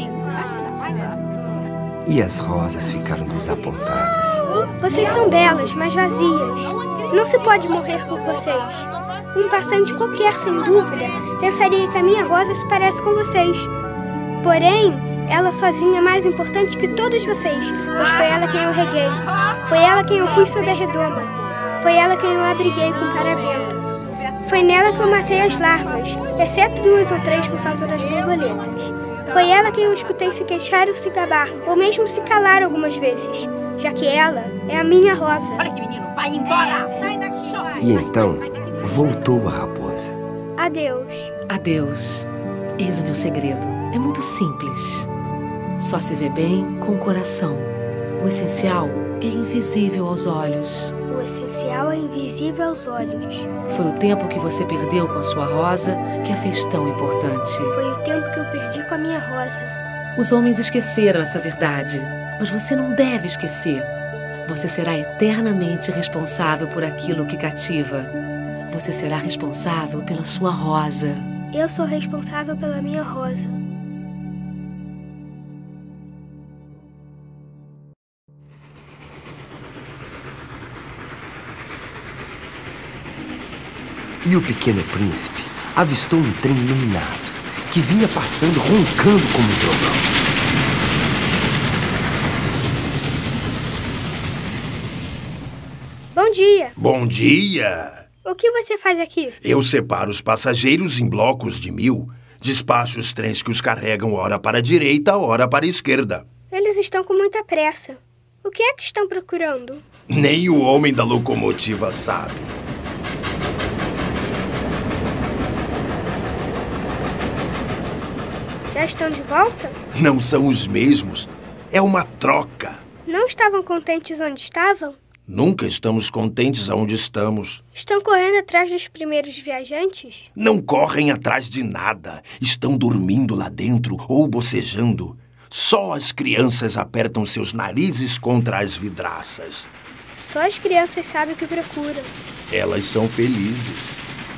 E as rosas ficaram desapontadas. Vocês são belas, mas vazias. Não se pode morrer por vocês. Um passante qualquer, sem dúvida, pensaria que a minha rosa se parece com vocês. Porém, ela sozinha é mais importante que todos vocês, pois foi ela quem eu reguei. Foi ela quem eu pus sob a redoma. Foi ela quem eu abriguei com paravento. Foi nela que eu matei as larvas, exceto duas ou três por causa das borboletas. Foi ela quem eu escutei se queixar ou se gabar, ou mesmo se calar algumas vezes, já que ela é a minha rosa. Olha que menino, vai embora! Sai daqui! E então, voltou a raposa. Adeus. Adeus. Eis o meu segredo. É muito simples. Só se vê bem com o coração. O essencial é invisível aos olhos. O essencial é invisível aos olhos. Foi o tempo que você perdeu com a sua rosa que a fez tão importante. Foi o tempo que eu perdi com a minha rosa. Os homens esqueceram essa verdade, mas você não deve esquecer. Você será eternamente responsável por aquilo que cativa. Você será responsável pela sua rosa. Eu sou responsável pela minha rosa. E o Pequeno Príncipe avistou um trem iluminado que vinha passando roncando como um trovão. Bom dia. Bom dia. O que você faz aqui? Eu separo os passageiros em blocos de mil. Despacho os trens que os carregam ora para a direita, ora para a esquerda. Eles estão com muita pressa. O que é que estão procurando? Nem o homem da locomotiva sabe. Já estão de volta? Não são os mesmos. É uma troca. Não estavam contentes onde estavam? Nunca estamos contentes aonde estamos. Estão correndo atrás dos primeiros viajantes? Não correm atrás de nada. Estão dormindo lá dentro ou bocejando. Só as crianças apertam seus narizes contra as vidraças. Só as crianças sabem o que procuram. Elas são felizes.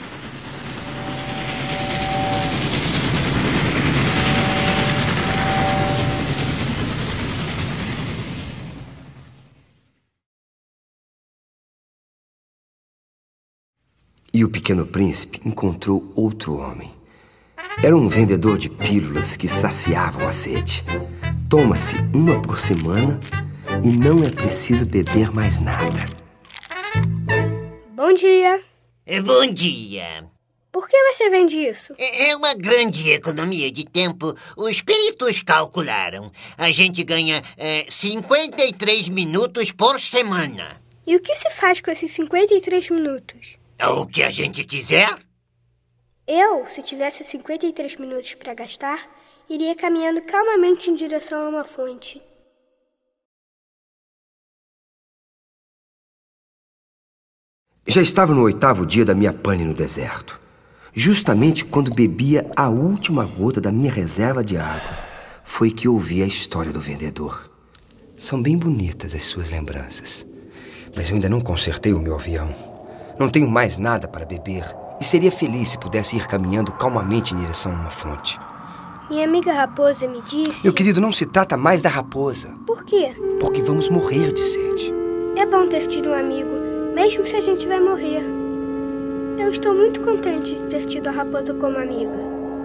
E o Pequeno Príncipe encontrou outro homem. Era um vendedor de pílulas que saciavam a sede. Toma-se uma por semana e não é preciso beber mais nada. Bom dia. Bom dia. Por que você vende isso? É uma grande economia de tempo. Os peritos calcularam. A gente ganha é, cinquenta e três minutos por semana. E o que se faz com esses cinquenta e três minutos? O que a gente quiser. Eu, se tivesse cinquenta e três minutos para gastar, iria caminhando calmamente em direção a uma fonte. Já estava no oitavo dia da minha pane no deserto. Justamente quando bebia a última gota da minha reserva de água, foi que ouvi a história do vendedor. São bem bonitas as suas lembranças, mas eu ainda não consertei o meu avião. Não tenho mais nada para beber e seria feliz se pudesse ir caminhando calmamente em direção a uma fonte. Minha amiga Raposa me disse... Meu querido, não se trata mais da raposa. Por quê? Porque vamos morrer de sede. É bom ter tido um amigo, mesmo se a gente vai morrer. Eu estou muito contente de ter tido a raposa como amiga.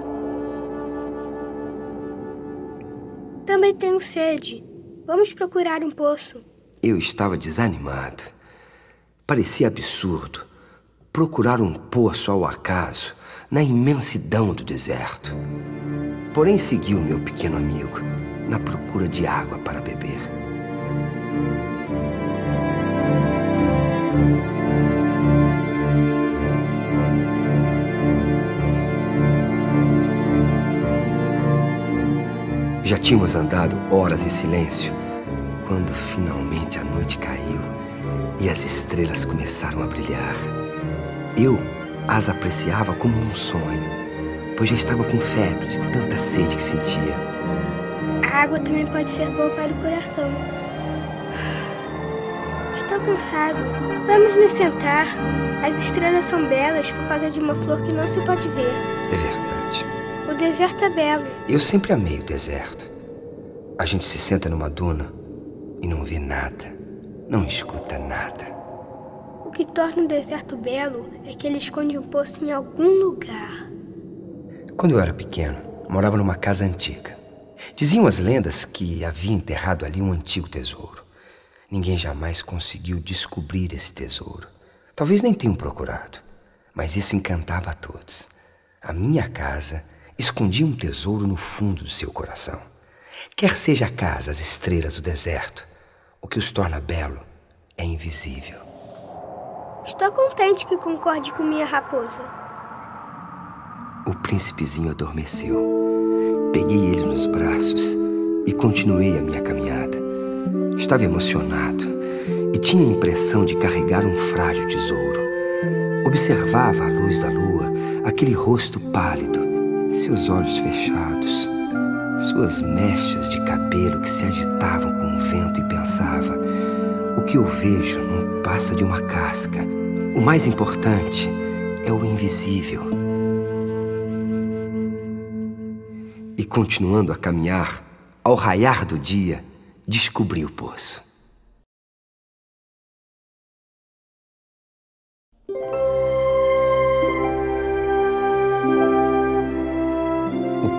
Também tenho sede. Vamos procurar um poço. Eu estava desanimado. Parecia absurdo procurar um poço ao acaso na imensidão do deserto. Porém, segui o meu pequeno amigo na procura de água para beber. Já tínhamos andado horas em silêncio quando finalmente a noite caiu e as estrelas começaram a brilhar. Eu as apreciava como um sonho, pois já estava com febre de tanta sede que sentia. A água também pode ser boa para o coração. Estou cansado. Vamos nos sentar. As estrelas são belas por causa de uma flor que não se pode ver. É verdade. O deserto é belo. Eu sempre amei o deserto. A gente se senta numa duna e não vê nada, não escuta nada. O que torna o deserto belo é que ele esconde um poço em algum lugar. Quando eu era pequeno, morava numa casa antiga. Diziam as lendas que havia enterrado ali um antigo tesouro. Ninguém jamais conseguiu descobrir esse tesouro. Talvez nem tenham procurado, mas isso encantava a todos. A minha casa escondia um tesouro no fundo do seu coração. Quer seja a casa, as estrelas, o deserto, o que os torna belo é invisível. Estou contente que concorde com minha raposa. O príncipezinho adormeceu. Peguei ele nos braços e continuei a minha caminhada. Estava emocionado e tinha a impressão de carregar um frágil tesouro. Observava à luz da lua aquele rosto pálido, seus olhos fechados, suas mechas de cabelo que se agitavam com o vento e pensava: o que eu vejo não passa de uma casca. O mais importante é o invisível. E continuando a caminhar, ao raiar do dia, descobri o poço.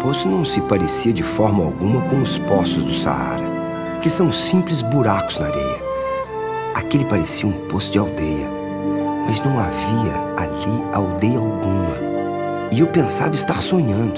poço não se parecia de forma alguma com os poços do Saara, que são simples buracos na areia. Aquele parecia um poço de aldeia, mas não havia ali aldeia alguma. E eu pensava estar sonhando.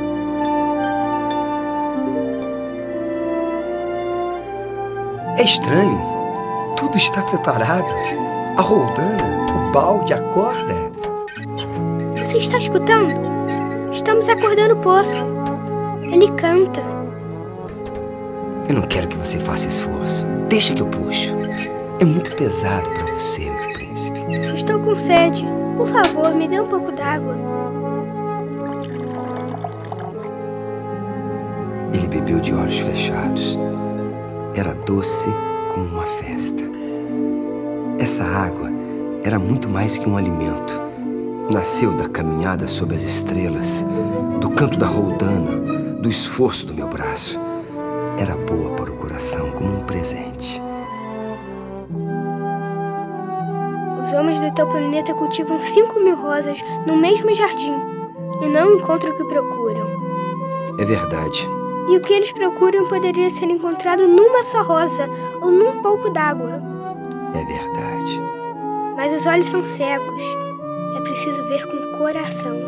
É estranho. Tudo está preparado. A roldana, o balde, a corda. Você está escutando? Estamos acordando o poço. Ele canta. Eu não quero que você faça esforço. Deixa que eu puxo. É muito pesado para você, meu príncipe. Estou com sede. Por favor, me dê um pouco d'água. Ele bebeu de olhos fechados. Era doce como uma festa. Essa água era muito mais que um alimento. Nasceu da caminhada sob as estrelas, do canto da roldana, do esforço do meu braço. Era boa para o coração, como um presente. Os homens do teu planeta cultivam cinco mil rosas no mesmo jardim e não encontram o que procuram. É verdade. E o que eles procuram poderia ser encontrado numa só rosa ou num pouco d'água. É verdade. Mas os olhos são cegos. É preciso ver com o coração.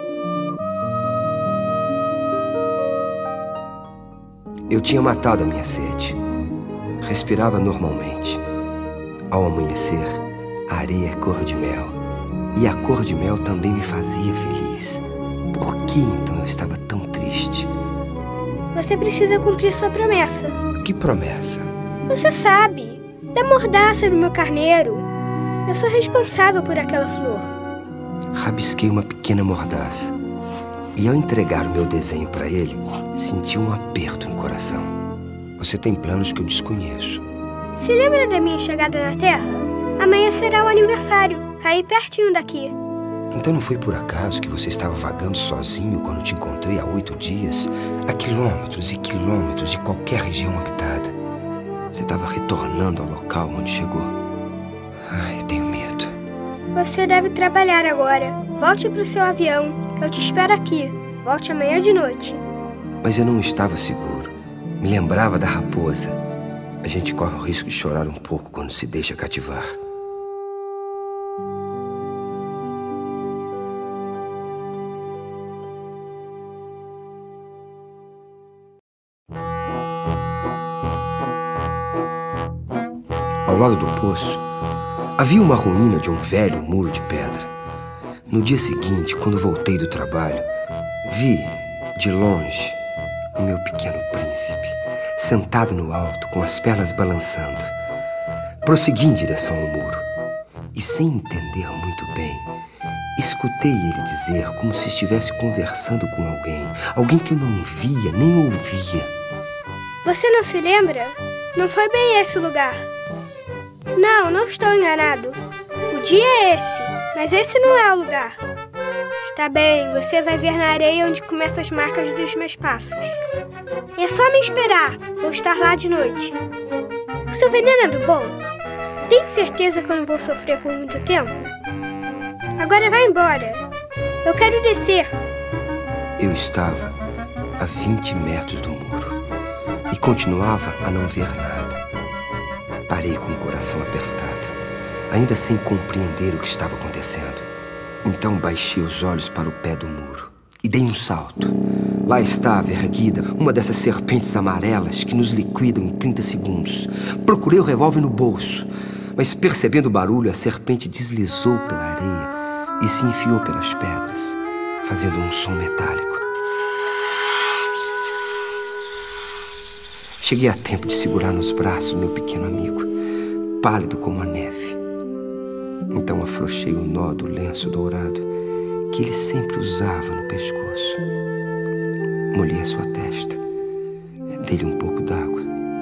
Eu tinha matado a minha sede. Respirava normalmente. Ao amanhecer, a areia é cor de mel. E a cor de mel também me fazia feliz. Por que então eu estava tão triste? Você precisa cumprir sua promessa. Que promessa? Você sabe, da mordaça do meu carneiro. Eu sou responsável por aquela flor. Rabisquei uma pequena mordaça. E ao entregar o meu desenho para ele, senti um aperto no coração. Você tem planos que eu desconheço. Se lembra da minha chegada na Terra? Amanhã será o aniversário. Caí pertinho daqui. Então não foi por acaso que você estava vagando sozinho quando te encontrei há oito dias, a quilômetros e quilômetros de qualquer região habitada? Você estava retornando ao local onde chegou. Ai, eu tenho medo. Você deve trabalhar agora. Volte para o seu avião. Eu te espero aqui. Volte amanhã de noite. Mas eu não estava seguro. Me lembrava da raposa. A gente corre o risco de chorar um pouco quando se deixa cativar. Ao lado do poço, havia uma ruína de um velho muro de pedra. No dia seguinte, quando voltei do trabalho, vi, de longe, o meu pequeno príncipe, sentado no alto, com as pernas balançando. Prossegui em direção ao muro e, sem entender muito bem, escutei ele dizer como se estivesse conversando com alguém, alguém que eu não via nem ouvia. Você não se lembra? Não foi bem esse o lugar. Não, não estou enganado. O dia é esse, mas esse não é o lugar. Está bem, você vai ver na areia onde começam as marcas dos meus passos. É só me esperar, vou estar lá de noite. O seu veneno é do bom? Tem certeza que eu não vou sofrer por muito tempo? Agora vai embora. Eu quero descer. Eu estava a vinte metros do muro e continuava a não ver nada. Parei com o coração apertado, ainda sem compreender o que estava acontecendo. Então baixei os olhos para o pé do muro e dei um salto. Lá estava erguida uma dessas serpentes amarelas que nos liquidam em trinta segundos. Procurei o revólver no bolso, mas percebendo o barulho, a serpente deslizou pela areia e se enfiou pelas pedras, fazendo um som metálico. Cheguei a tempo de segurar nos braços meu pequeno amigo, pálido como a neve. Então afrouxei o nó do lenço dourado que ele sempre usava no pescoço. Molhei a sua testa, dei-lhe um pouco d'água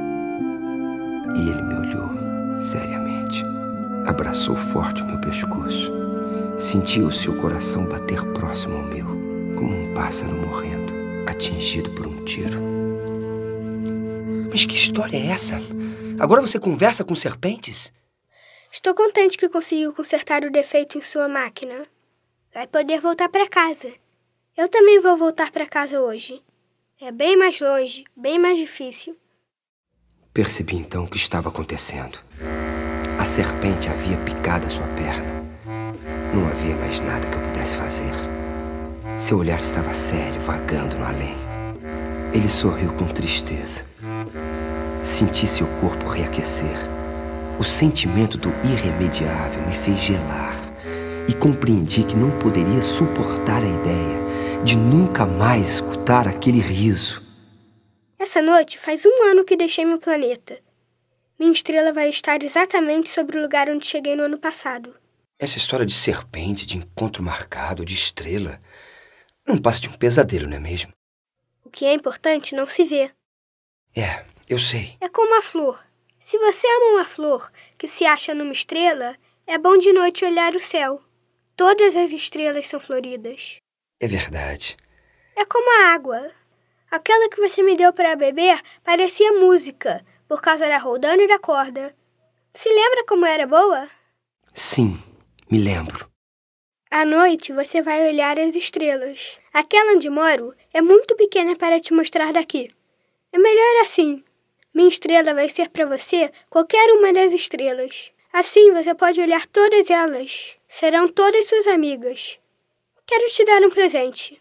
e ele me olhou seriamente. Abraçou forte o meu pescoço. Senti o seu coração bater próximo ao meu, como um pássaro morrendo, atingido por um tiro. Mas que história é essa? Agora você conversa com serpentes? Estou contente que conseguiu consertar o defeito em sua máquina. Vai poder voltar para casa. Eu também vou voltar para casa hoje. É bem mais longe, bem mais difícil. Percebi então o que estava acontecendo. A serpente havia picado a sua perna. Não havia mais nada que eu pudesse fazer. Seu olhar estava sério, vagando no além. Ele sorriu com tristeza. Senti seu corpo reaquecer. O sentimento do irremediável me fez gelar. E compreendi que não poderia suportar a ideia de nunca mais escutar aquele riso. Essa noite faz um ano que deixei meu planeta. Minha estrela vai estar exatamente sobre o lugar onde cheguei no ano passado. Essa história de serpente, de encontro marcado, de estrela, não passa de um pesadelo, não é mesmo? O que é importante não se vê. É, eu sei. É como a flor. Se você ama uma flor que se acha numa estrela, é bom de noite olhar o céu. Todas as estrelas são floridas. É verdade. É como a água. Aquela que você me deu para beber parecia música, por causa da roldana e da corda. Se lembra como era boa? Sim, me lembro. À noite você vai olhar as estrelas. Aquela onde moro é muito pequena para te mostrar daqui. É melhor assim. Minha estrela vai ser para você qualquer uma das estrelas. Assim você pode olhar todas elas. Serão todas suas amigas. Quero te dar um presente.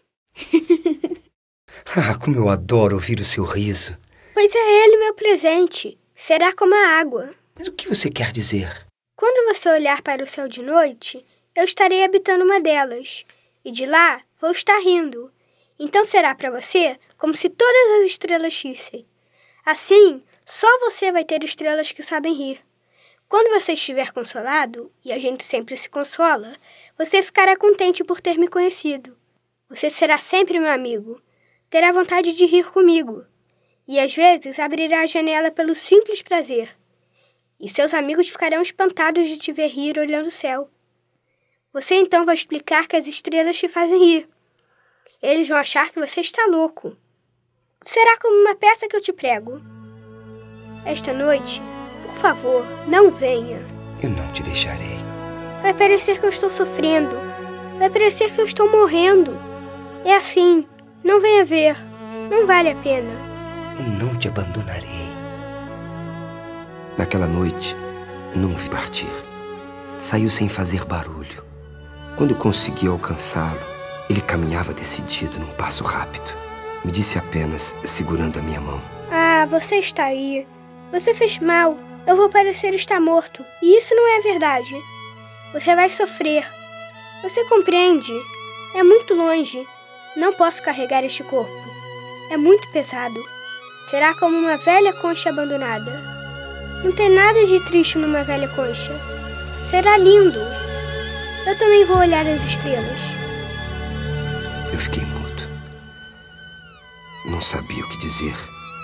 Ah, como eu adoro ouvir o seu riso. Pois é ele meu presente. Será como a água. Mas o que você quer dizer? Quando você olhar para o céu de noite, eu estarei habitando uma delas. E de lá vou estar rindo. Então será para você como se todas as estrelas rissem. Assim, só você vai ter estrelas que sabem rir. Quando você estiver consolado, e a gente sempre se consola, você ficará contente por ter me conhecido. Você será sempre meu amigo. Terá vontade de rir comigo. E às vezes abrirá a janela pelo simples prazer. E seus amigos ficarão espantados de te ver rir olhando o céu. Você então vai explicar que as estrelas te fazem rir. Eles vão achar que você está louco. Será como uma peça que eu te prego. Esta noite, por favor, não venha. Eu não te deixarei. Vai parecer que eu estou sofrendo. Vai parecer que eu estou morrendo. É assim. Não venha ver. Não vale a pena. Eu não te abandonarei. Naquela noite, não o vi partir. Saiu sem fazer barulho. Quando eu consegui alcançá-lo, ele caminhava decidido num passo rápido. Me disse apenas, segurando a minha mão. Ah, você está aí. Você fez mal. Eu vou parecer estar morto. E isso não é verdade. Você vai sofrer. Você compreende? É muito longe. Não posso carregar este corpo. É muito pesado. Será como uma velha concha abandonada. Não tem nada de triste numa velha concha. Será lindo. Eu também vou olhar as estrelas. Eu fiquei mudo. Não sabia o que dizer.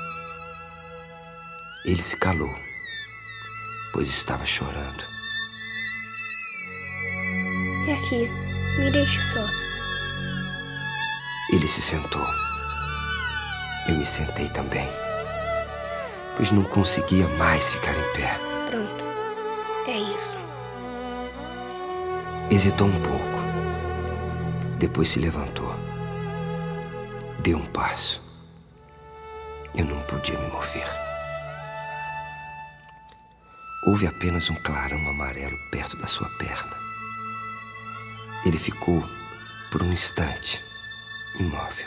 Ele se calou, pois estava chorando. É aqui. Me deixe só. Ele se sentou. Eu me sentei também, pois não conseguia mais ficar em pé. Pronto. É isso. Hesitou um pouco. Depois se levantou. Deu um passo. Eu não podia me mover. Houve apenas um clarão amarelo perto da sua perna. Ele ficou, por um instante, imóvel.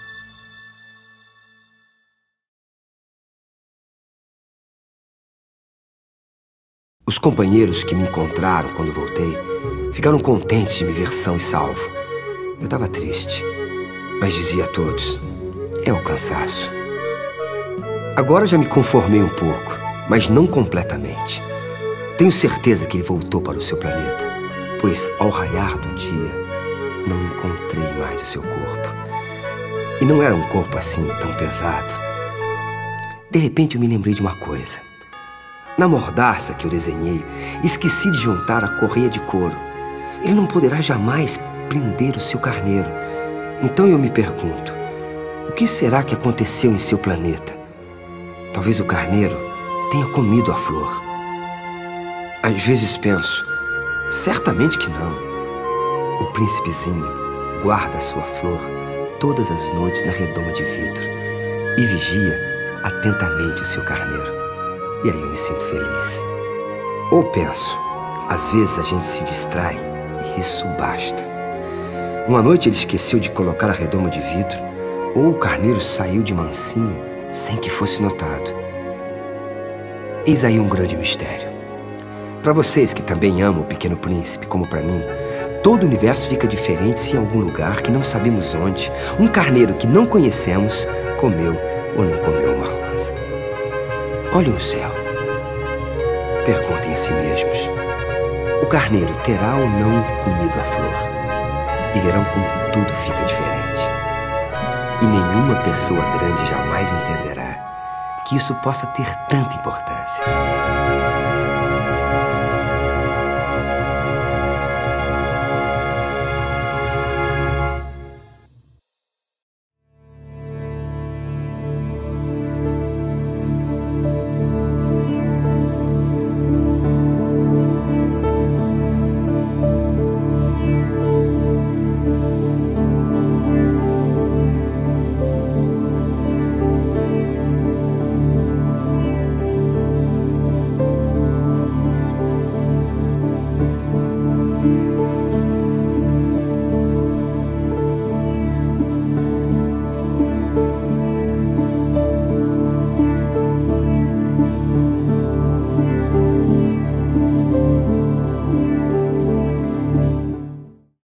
Os companheiros que me encontraram quando voltei ficaram contentes de me ver são e salvo. Eu estava triste, mas dizia a todos, é o cansaço. Agora já me conformei um pouco, mas não completamente. Tenho certeza que ele voltou para o seu planeta, pois ao raiar do dia não encontrei mais o seu corpo. E não era um corpo assim tão pesado. De repente eu me lembrei de uma coisa. Na mordaça que eu desenhei, esqueci de juntar a correia de couro. Ele não poderá jamais prender o seu carneiro. Então eu me pergunto, o que será que aconteceu em seu planeta? Talvez o carneiro tenha comido a flor. Às vezes penso, certamente que não. O príncipezinho guarda a sua flor todas as noites na redoma de vidro e vigia atentamente o seu carneiro. E aí eu me sinto feliz. Ou penso, às vezes a gente se distrai e isso basta. Uma noite ele esqueceu de colocar a redoma de vidro, ou o carneiro saiu de mansinho sem que fosse notado. Eis aí um grande mistério. Para vocês que também amam o Pequeno Príncipe, como para mim, todo o universo fica diferente se em algum lugar que não sabemos onde, um carneiro que não conhecemos comeu ou não comeu uma rosa. Olhem o céu. Perguntem a si mesmos: o carneiro terá ou não comido a flor? E verão como tudo fica diferente. E nenhuma pessoa grande jamais entenderá que isso possa ter tanta importância.